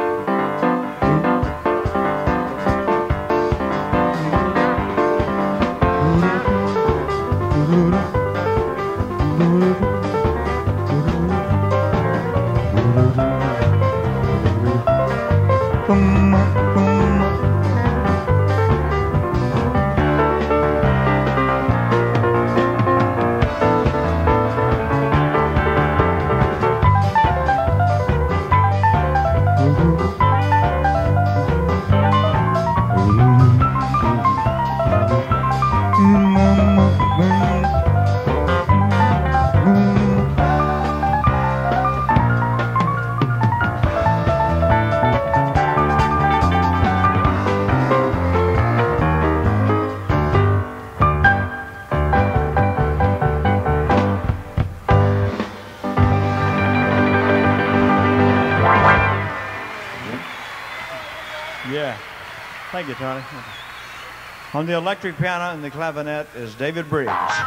Thank you, Tony. On the electric piano and the clavinet is David Briggs.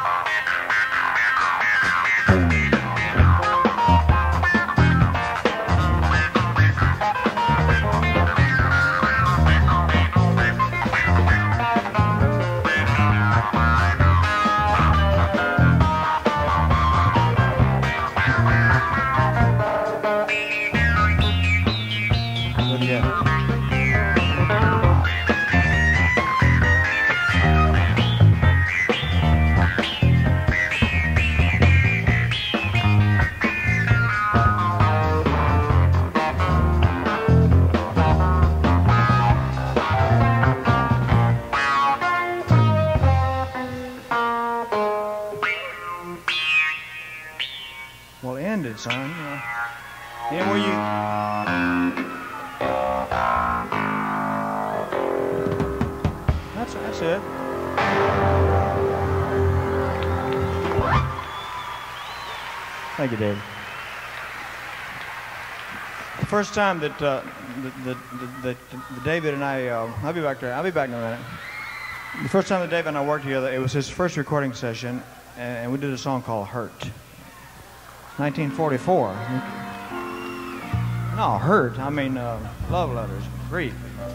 Well, end it, son. Yeah, where you... That's it. Thank you, Dave. The first time that David and I, I'll be back there. I'll be back in a minute. The first time that David and I worked together, it was his first recording session, and we did a song called "Hurt." 1944. No, hurt. I mean, love letters, grief.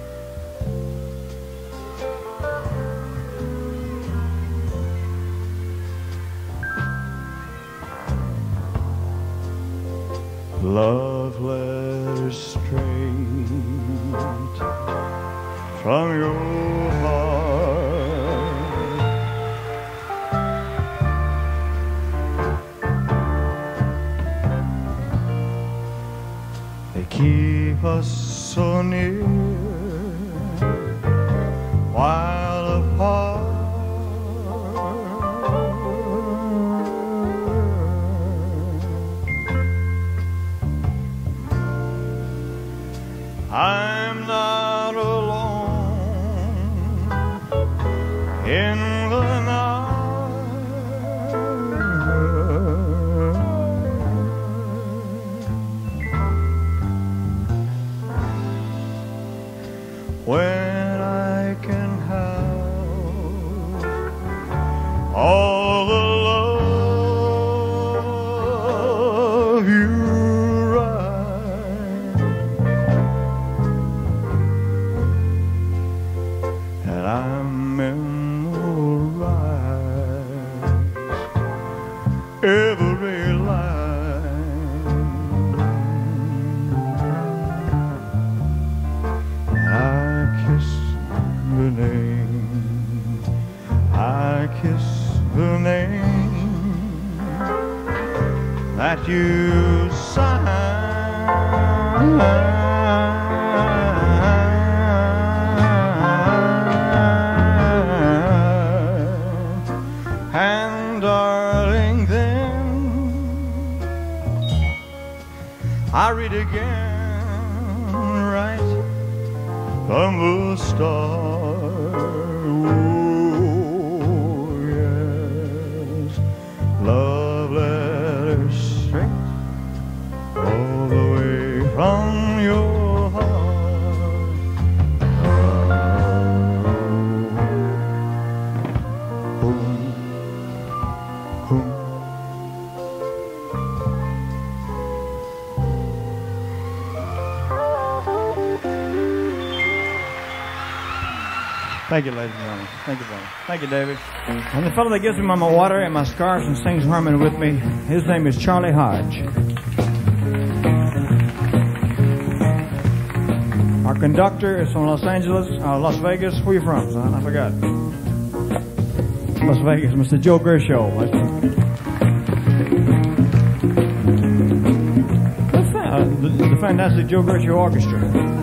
Love letters straight from your heart. They keep us so near while apart. I'm not alone in the night. When I can have all the love you write, and I'm in the right, every line I kiss the name, I kiss the name that you sign. And darling, then I read again right from the start. Oh, yes, love letters straight all the way from your heart. Boom, boom. Thank you, ladies and gentlemen. Thank you, brother. Thank you, David. And the fellow that gives me my water and my scarves and sings harmony with me, his name is Charlie Hodge. Our conductor is from Las Vegas. Where you from, son? I forgot. Las Vegas, Mr. Joe Gershow. The fantastic Joe Gershow Orchestra.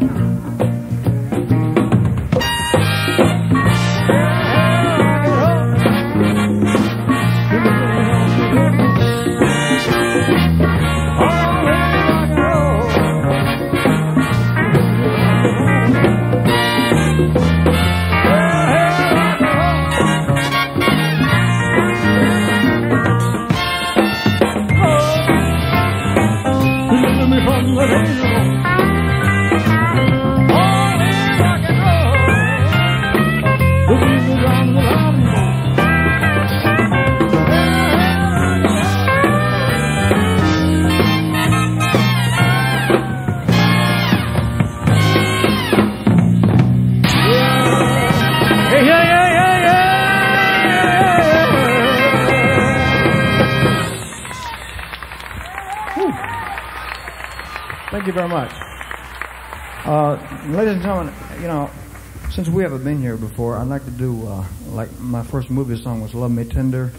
Thank you very much. Ladies and gentlemen, you know, since we haven't been here before, I'd like to do, like my first movie song was Love Me Tender.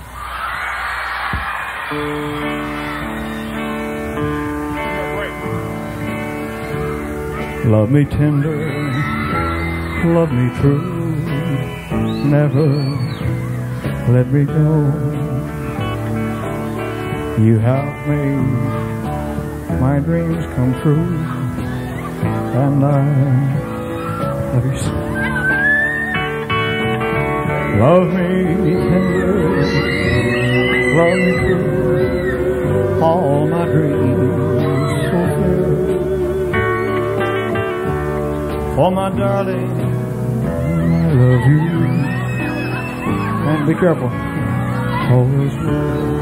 Love me tender, love me true, never let me go. You have made my dreams come true, and I love you so. Love me tender, love me true, all my dreams fulfill. For my darling, I love you, and be careful, always will.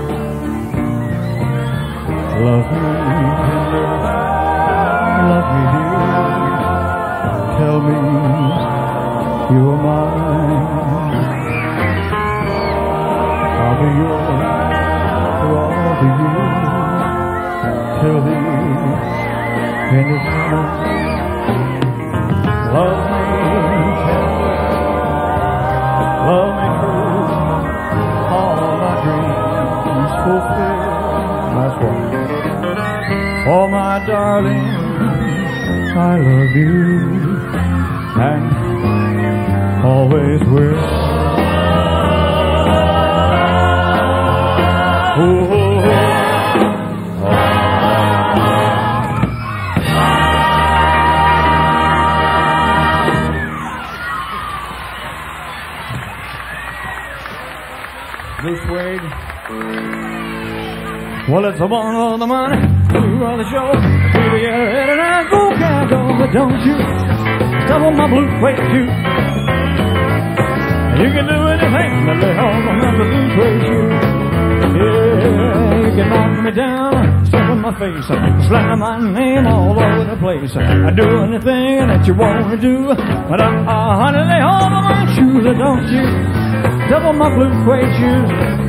Love me tender, love me dear, tell me you are mine. I'll be yours for all the years, till the end of time. Love me tender, love me true, all my dreams fulfill. That's what. Oh, my darling, I love you, and always will. Oh, blue suede. Well, it's a one of the money, two of the show. Baby, get ready now, go, can't go, but don't you step on my blue suede shoe. You can do anything but lay on my blue suede shoe. Yeah, you can knock me down, step on my face, slam my name all over the place. I do anything that you want to do, but honey, lay hold of my shoes, don't you step on my blue suede shoes.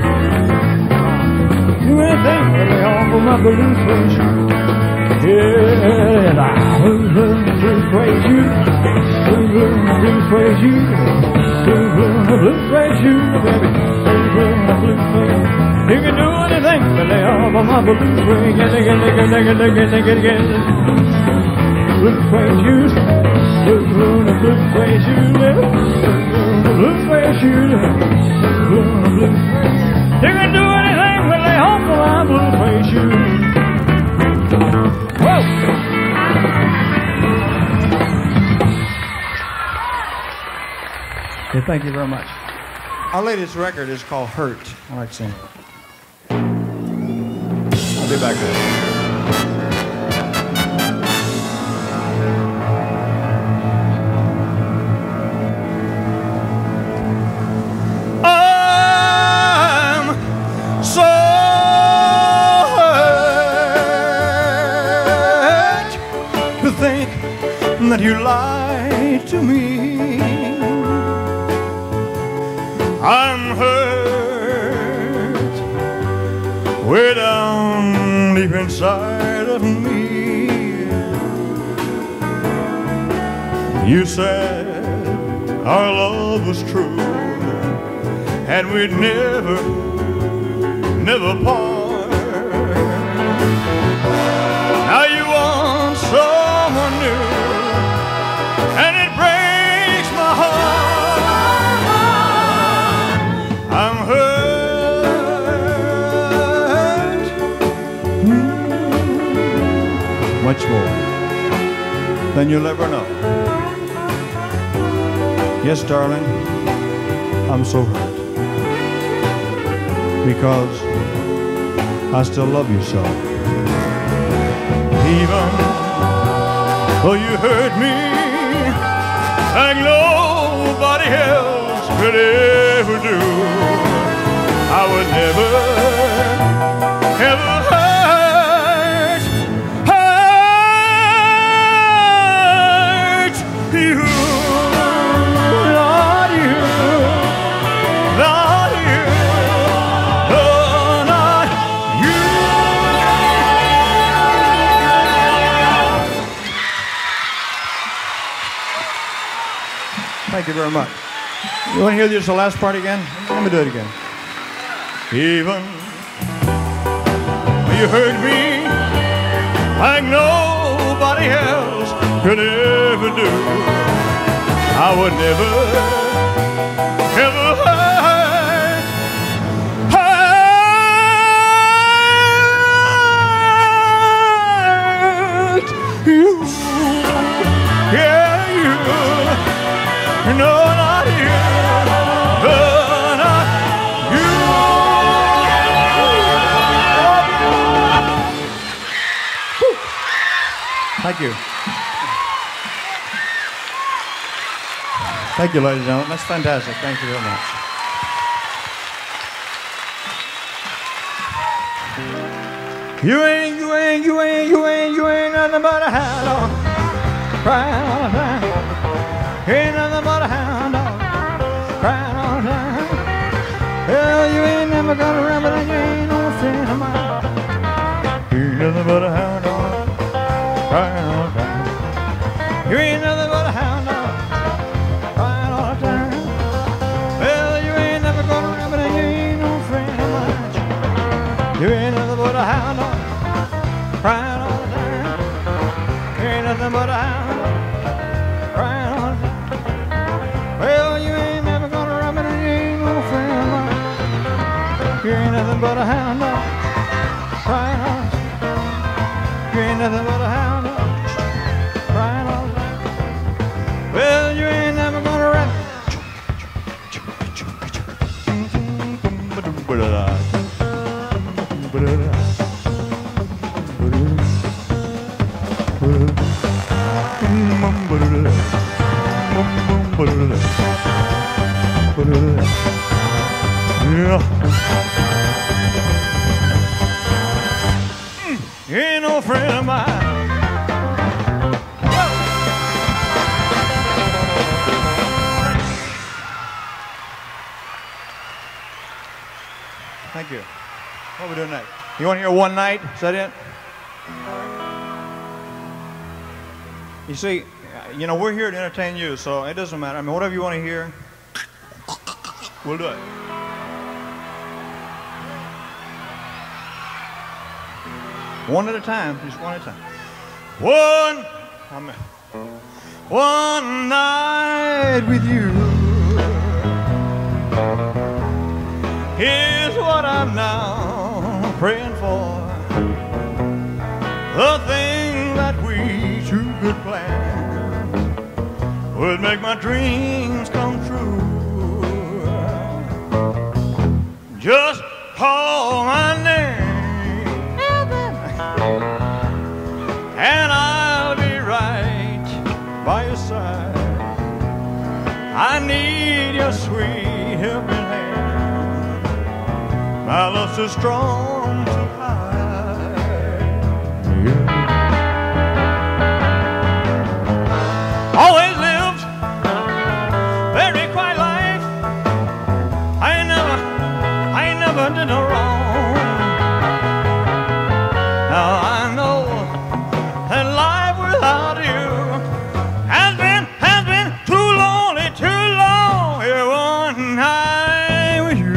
Do anything but lay hold of my blue suede shoes. Yeah, blue suede shoes, blue suede shoes, blue suede shoes, baby, blue suede. You can do anything but lay off on my blue suede. Get it. Blue suede shoes, blue suede shoes, blue suede shoes, blue. You can do anything but lay off on my blue suede shoes. Whoa! Okay, thank you very much. Our latest record is called Hurt. I like singing. I'll be back there. I'm so hurt to think that you lied to me. I'm hurt way down deep inside of me. You said our love was true and we'd never part. Now you want someone new and it breaks my heart. I'm hurt much more than you'll ever know. Yes, darling, I'm so hurt because I still love you so. Even though you hurt me like nobody else could ever do, I would never, ever hurt you. Not you, not you, oh, not you. Thank you very much. You want to hear this the last part again? Let me do it again. Even you hurt me like nobody else could ever do, I would never, ever hurt you. Yeah, you. No, not you. Not you. Thank you. Thank you, ladies and gentlemen. That's fantastic. Thank you very much. You ain't nothing but a hound dog, crying all the time. You ain't nothing but a hound dog, crying all the time. Well, you ain't never gonna remember that you ain't no friend of mine. You ain't nothing but a hound dog, crying all the time. You ain't nothing but a hound dog, crying all the time. Well, you ain't never gonna remember that you ain't no friend of mine. You ain't nothing but a hound dog, crying all the time. You ain't nothing but a hound dog, crying all the time. Well, you ain't never gonna rub it and you ain't no friend of mine. You ain't nothing but a hound dog, crying all the time. You ain't nothing but a hound dog, crying all the time. Well, you ain't never gonna rub it. Yeah. You ain't no friend of mine. Thank you. What are we doing next? You want to hear One Night? Is that it? You see, you know, we're here to entertain you, so it doesn't matter. I mean, whatever you want to hear, we'll do it. One at a time, just one at a time. One night with you is what I'm now praying for. The thing that we two could plan would make my dreams come true. Just call my name and I'll be right by your side. I need your sweet helping hand. My love's too strong to hide. Always lived very quiet life. I ain't never did no wrong. Now I know that life without you has been too lonely, too long. Here one night with you.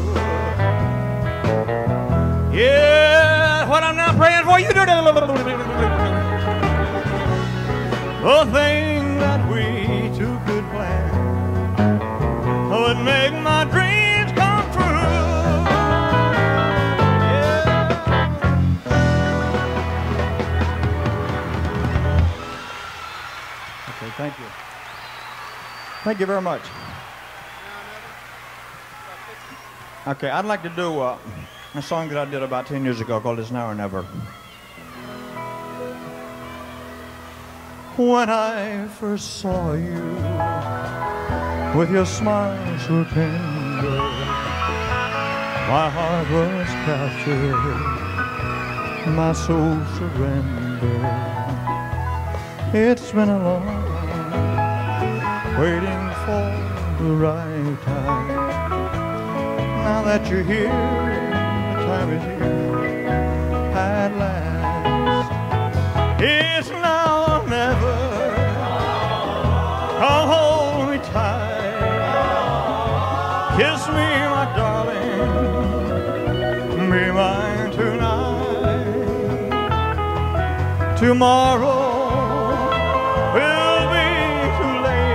Yeah, what I'm now praying for you to do. The thing that we two could plan would make my dreams come true. Yeah. Okay, thank you. Thank you very much. Okay, I'd like to do a song that I did about 10 years ago called It's Now or Never. When I first saw you with your smile so tender, my heart was captured, my soul surrendered. It's been a long time waiting for the right time. Now that you're here, the time is here at last. It's now or never. Come hold me tight. Kiss me, my darling. Be mine tonight. Tomorrow will be too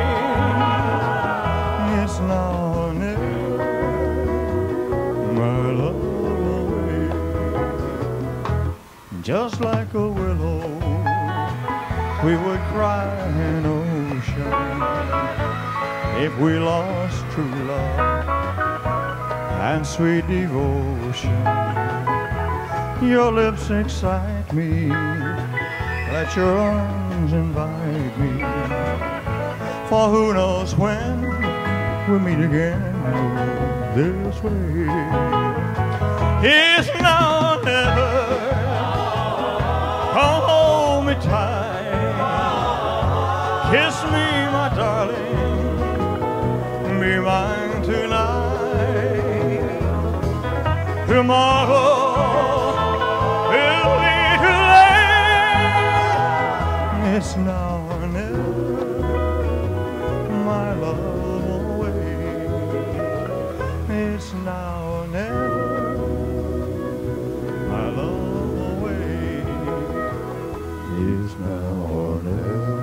late. It's now or never. My love away. Just like a willow, we would cry an ocean if we lost true love and sweet devotion. Your lips excite me, let your arms invite me, for who knows when we'll meet again this way. It's now or never. Come hold me tight. Kiss me, my darling. Be mine tonight. Tomorrow will be too late. It's now or never. My love away. It's now or never. My love away. It's now or never.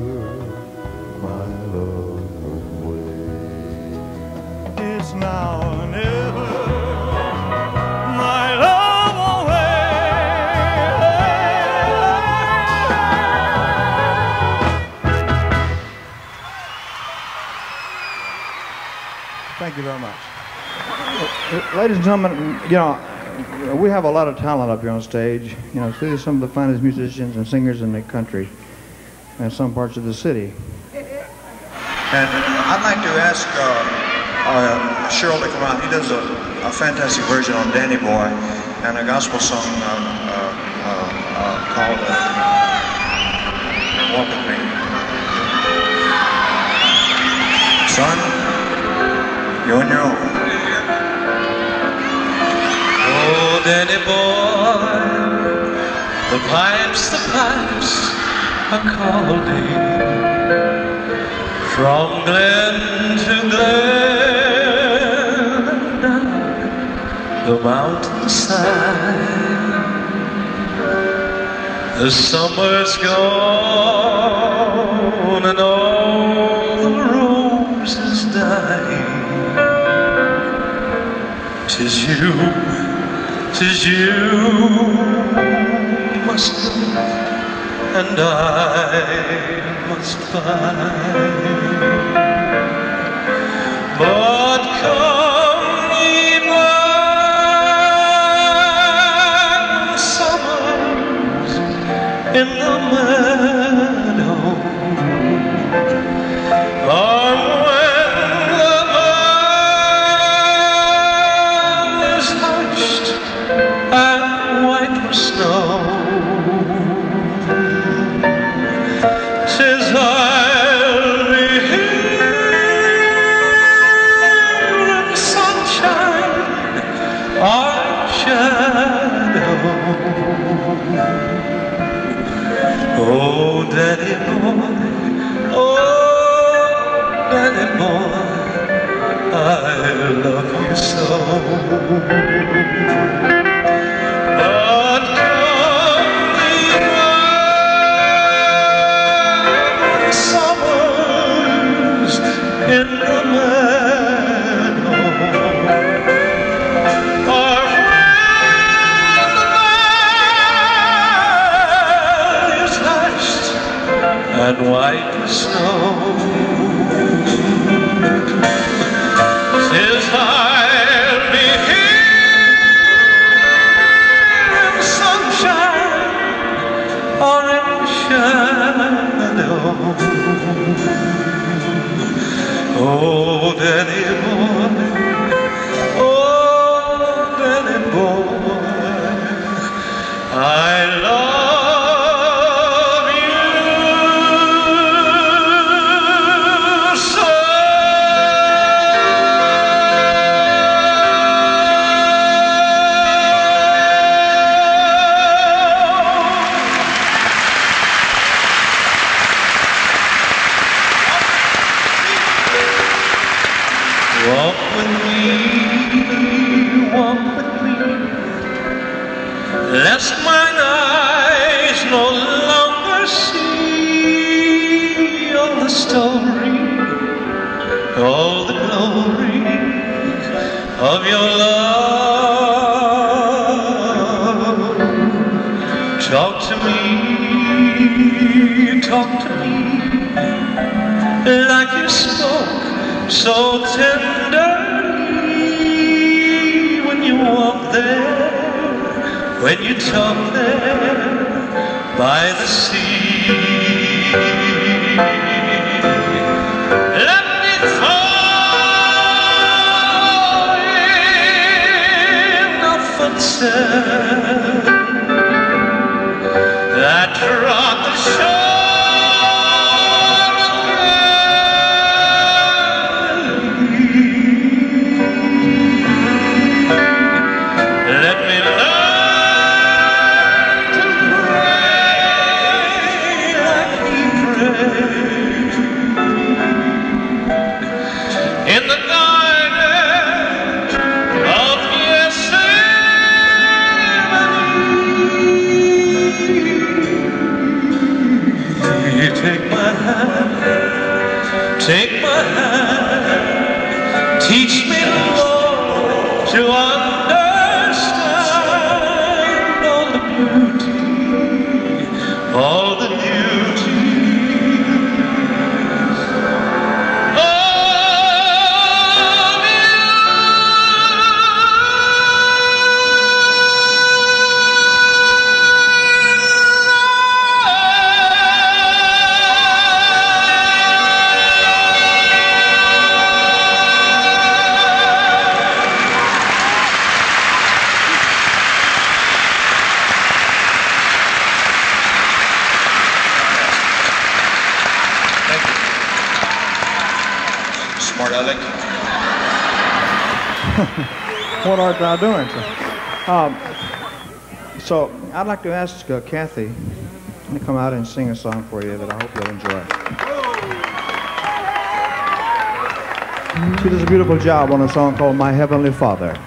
My love away. It's now or never. My love away. Thank you very much. Ladies and gentlemen, you know, we have a lot of talent up here on stage. You know, these are some of the finest musicians and singers in the country and some parts of the city. And I'd like to ask Cheryl to come out. He does a fantastic version on Danny Boy and a gospel song called Walk With Me. Son, you're on your own. Oh, Danny Boy, the pipes are calling from glen to glen, the mountainside. The summer's gone and all the roses dying. 'Tis you must go, and I must find. But come ye back, summers in the meadow, or when the vine is hushed and white with snow. 'Tis I'll be here in sunshine or shadow. Oh, Daddy boy, I love you so. But come me back, summers in the meadow, or when the vine is hushed and white with snow. 'Tis I'll be here in sunshine or in shadow. Oh, Danny boy, I love you so. Walk with me, lest mine eyes no longer see all the story, all the glory of your love. Talk to me like you spoke so tenderly when you walk there, when you talk there by the sea. Let me fall in the footsteps that trod the shore. In the garden of Gethsemane, take my hand, teach me, Lord, to understand all the beauty, all the beauty. psychedelic. What art thou doing? So I'd like to ask Kathy to come out and sing a song for you that I hope you'll enjoy. She does a beautiful job on a song called My Heavenly Father.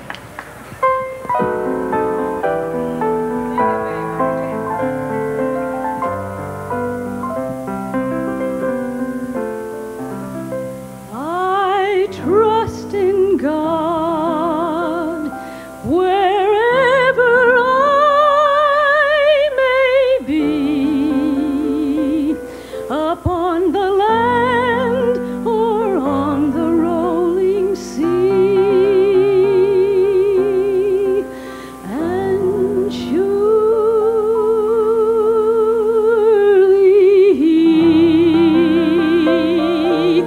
I trust in God wherever I may be, upon the land or on the rolling sea, and surely He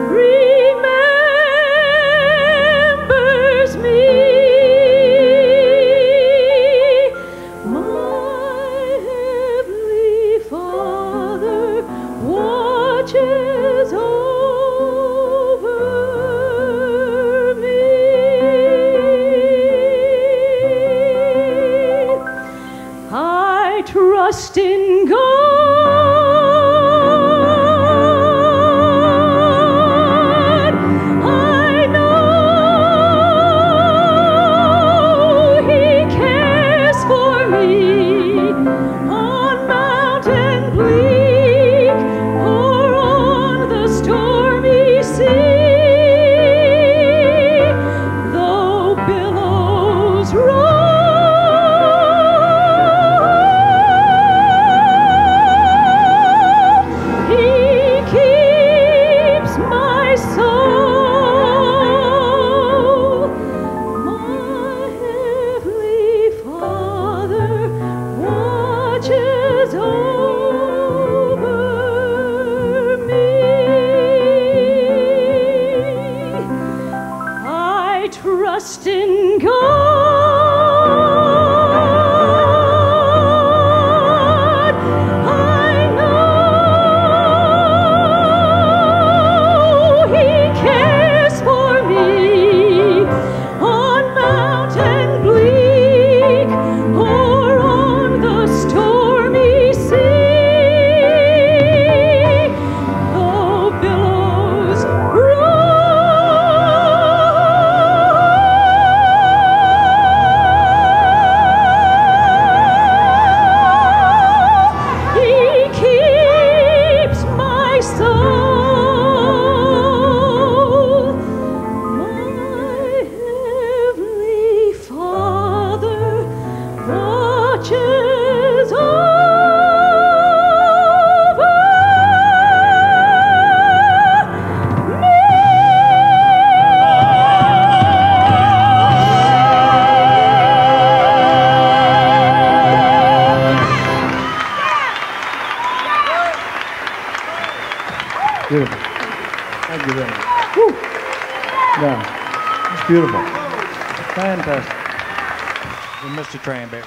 remembers me. My Heavenly Father watches over me. I trust in God. I know He cares for me on mountain bleak or on the stormy sea. Though billows roll, He keeps my soul. My Heavenly Father watches over me. I trust in God. I know He cares for me on mountain bleak or on the stormy sea. Though billows roll, He keeps my soul. My Heavenly Father watches over me. Beautiful. Thank you very much. Woo. Yeah, it's beautiful. Fantastic. And Mr. Tranberry.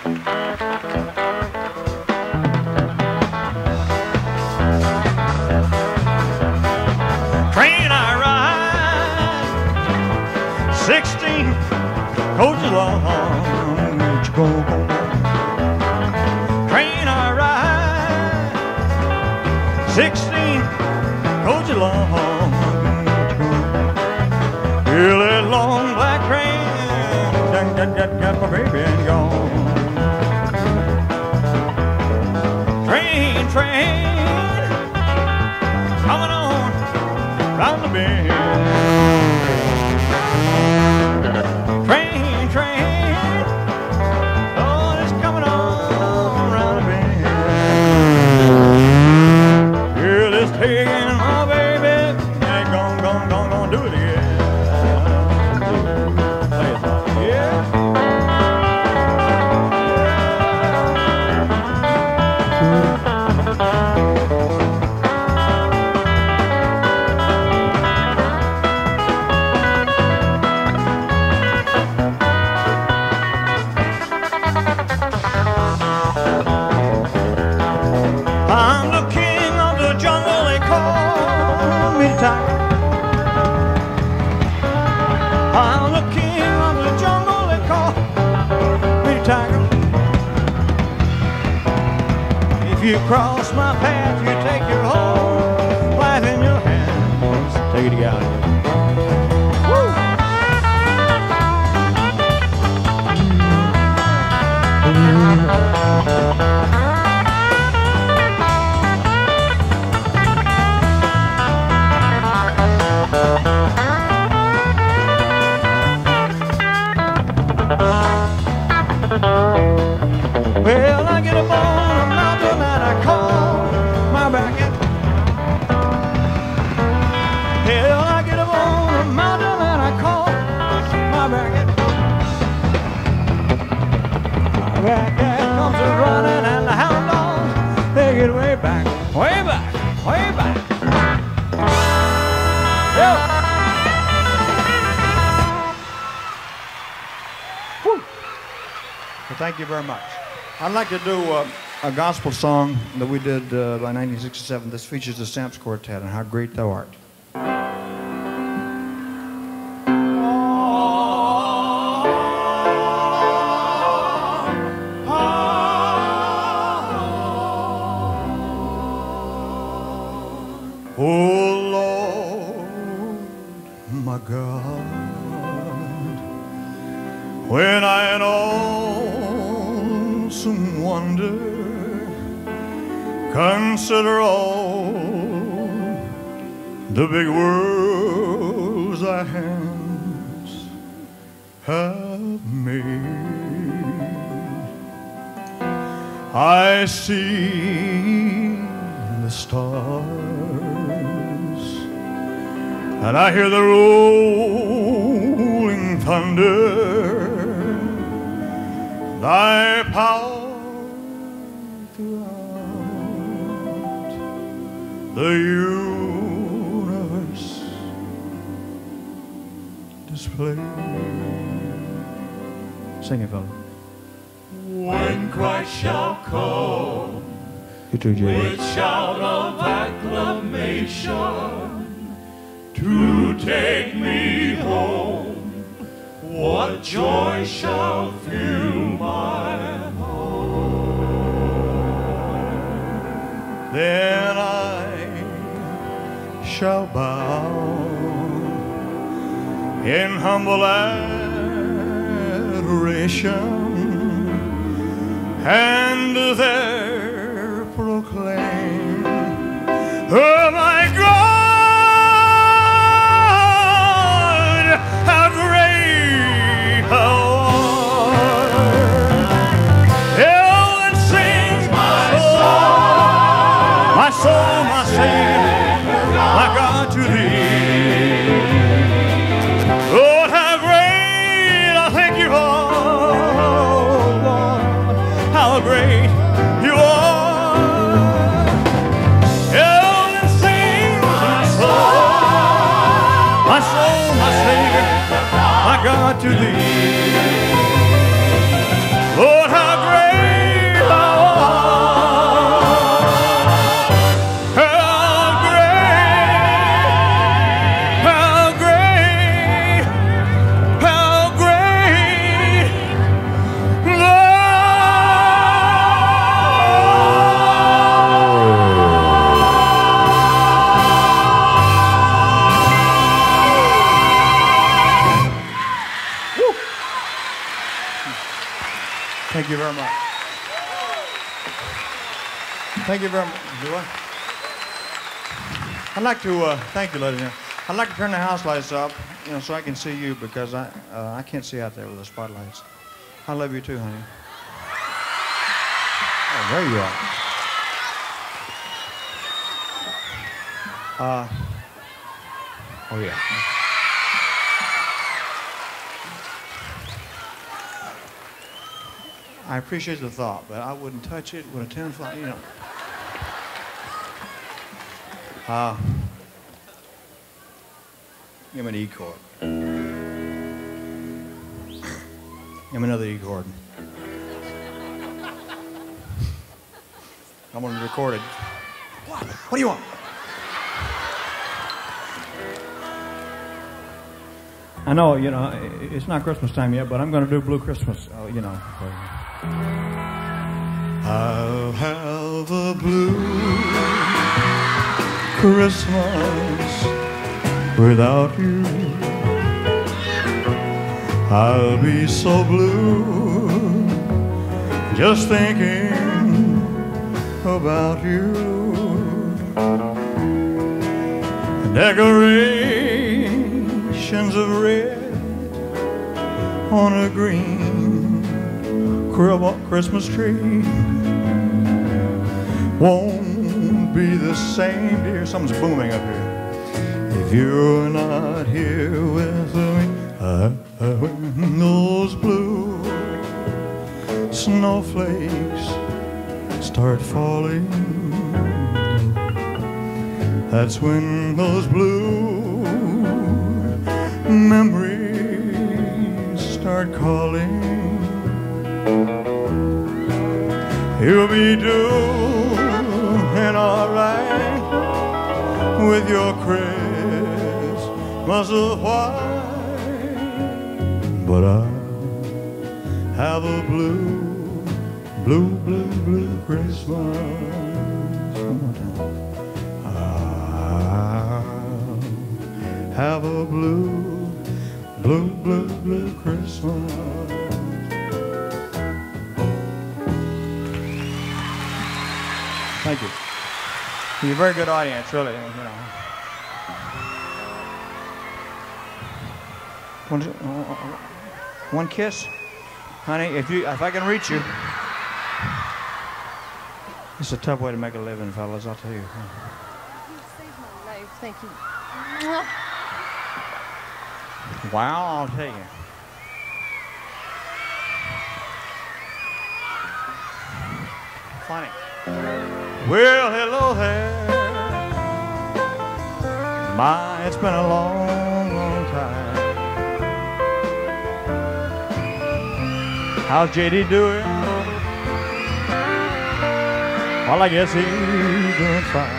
Train I ride, 16 coaches long. What you gonna Train I ride, 16 coaches long. Feel that long black train, got my baby and gone. Train, coming on round the bend. Train, oh, it's coming on round the bend. Girl, it's taking my baby I'm the king of the jungle, they call me tiger. If you cross my path, you take your whole life in your hands. Take it out. Well, I get up on a mountain and I call my bracket. Hell, I get up on a mountain and I call my bracket. My bracket comes a running and the hound dogs, they get way back, way back, way back. Yep. Well, thank you very much. I'd like to do a gospel song that we did by 1967. This features the Stamps Quartet and How Great Thou Art. Oh Lord, my God, when I in awesome wonder consider all the big worlds thy hands have made, I see the stars and I hear the rolling thunder, thy power throughout the universe display. Sing it, fellas. When Christ shall come You too, Jay. with shout of acclamation to take me home, what joy shall fill my heart? Then I shall bow in humble adoration and there proclaim, oh my God, how great thou art. Oh, and sings my soul, my Savior, my God, to thee. Lord, how great I think you are, Lord, how great you are. Oh, and sings my soul, my Savior, my God, to thee. Lord, how great thou art. How great, how great, how great thou art. Thank you very much. Thank you very much. Do I? I'd like to thank you, ladies and gentlemen. I'd like to turn the house lights up, so I can see you because I can't see out there with the spotlights. I love you too, honey. Oh, there you are. Oh yeah. I appreciate the thought, but I wouldn't touch it with a 10-foot, Give me an E chord. Give me another E chord. I'm going to record it. What do you want? I know, you know, it's not Christmas time yet, but I'm going to do Blue Christmas, you know. I'll have a blue Christmas without you. I'll be so blue just thinking about you. Decorations of red on a green Christmas tree won't be the same, dear. Something's booming up here. If you're not here with me, when those blue snowflakes start falling, that's when those blue memories start calling. You'll be doing all right with your Christmas of white, but I have a blue, blue, blue, blue Christmas. One more time. Have a blue, blue, blue, blue Christmas. Thank you. You're a very good audience, really. You know. One kiss, honey. If I can reach you. It's a tough way to make a living, fellas. I'll tell you. You saved my life. Thank you. Wow, I'll tell you. Funny. Well, hello there. My, it's been a long, long time. How's JD doing? Well, I guess he's doing fine.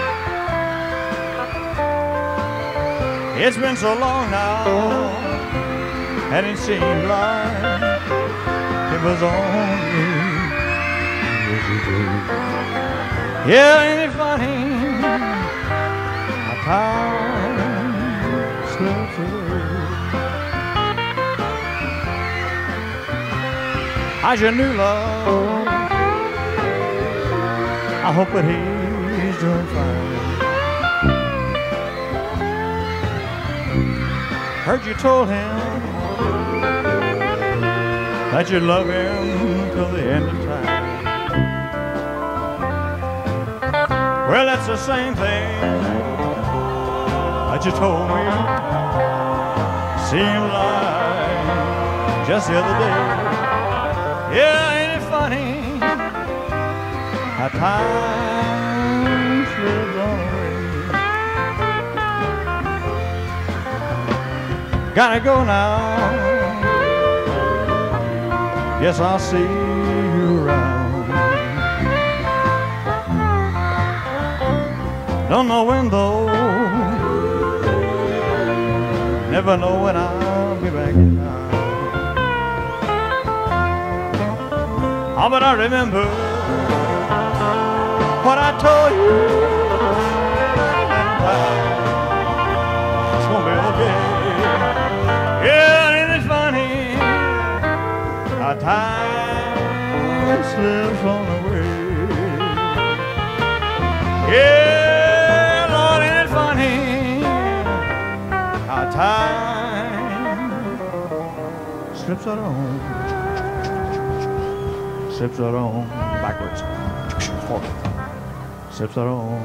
It's been so long now, and it seemed like it was only yesterday. Yeah, ain't it funny how time slips away? How's your new love? I hope that he's doing fine. Heard you told him that you love him till the end of time. Well, that's the same thing that you told me. Seemed like just the other day. Yeah, ain't it funny how time slips on away. Gotta go now. Guess I'll see you around. Don't know when though. Never know when I'll be back in town. Oh, but I remember what I told you. It's gonna be okay. Yeah, ain't it funny how time slips on away? Yeah, Lord, ain't it funny how time slips on, slips on backwards, forward, slips on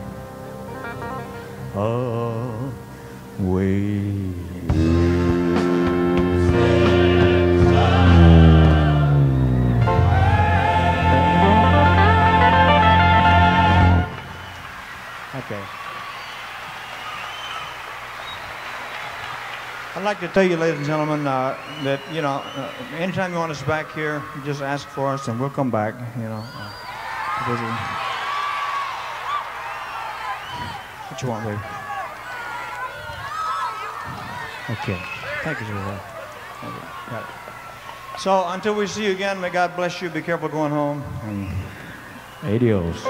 away. Okay. I'd like to tell you, ladies and gentlemen, that, you know, anytime you want us back here, you just ask for us and we'll come back, you know. What you want, baby? Okay. Thank you, sweetheart. Thank you. Got it. So until we see you again, may God bless you. Be careful going home. And adios.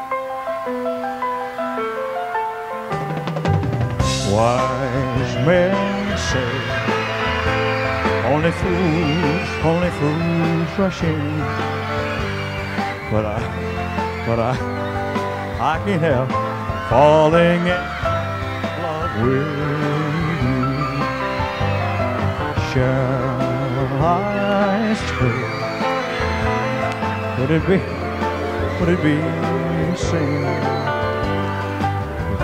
Wise men say only fools rush in. But I can't help falling in love with you. Shall I stay? Would it be sin if I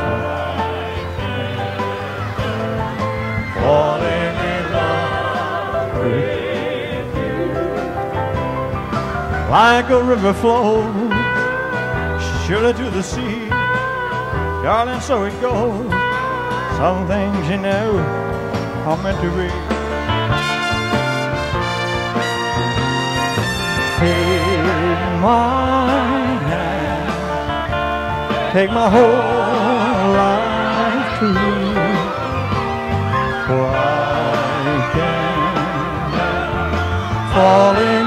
falling in love with you? Like a river flows surely to the sea, darling, so it goes. Some things, you know, are meant to be. Take my hand, take my whole life too, for I can't help falling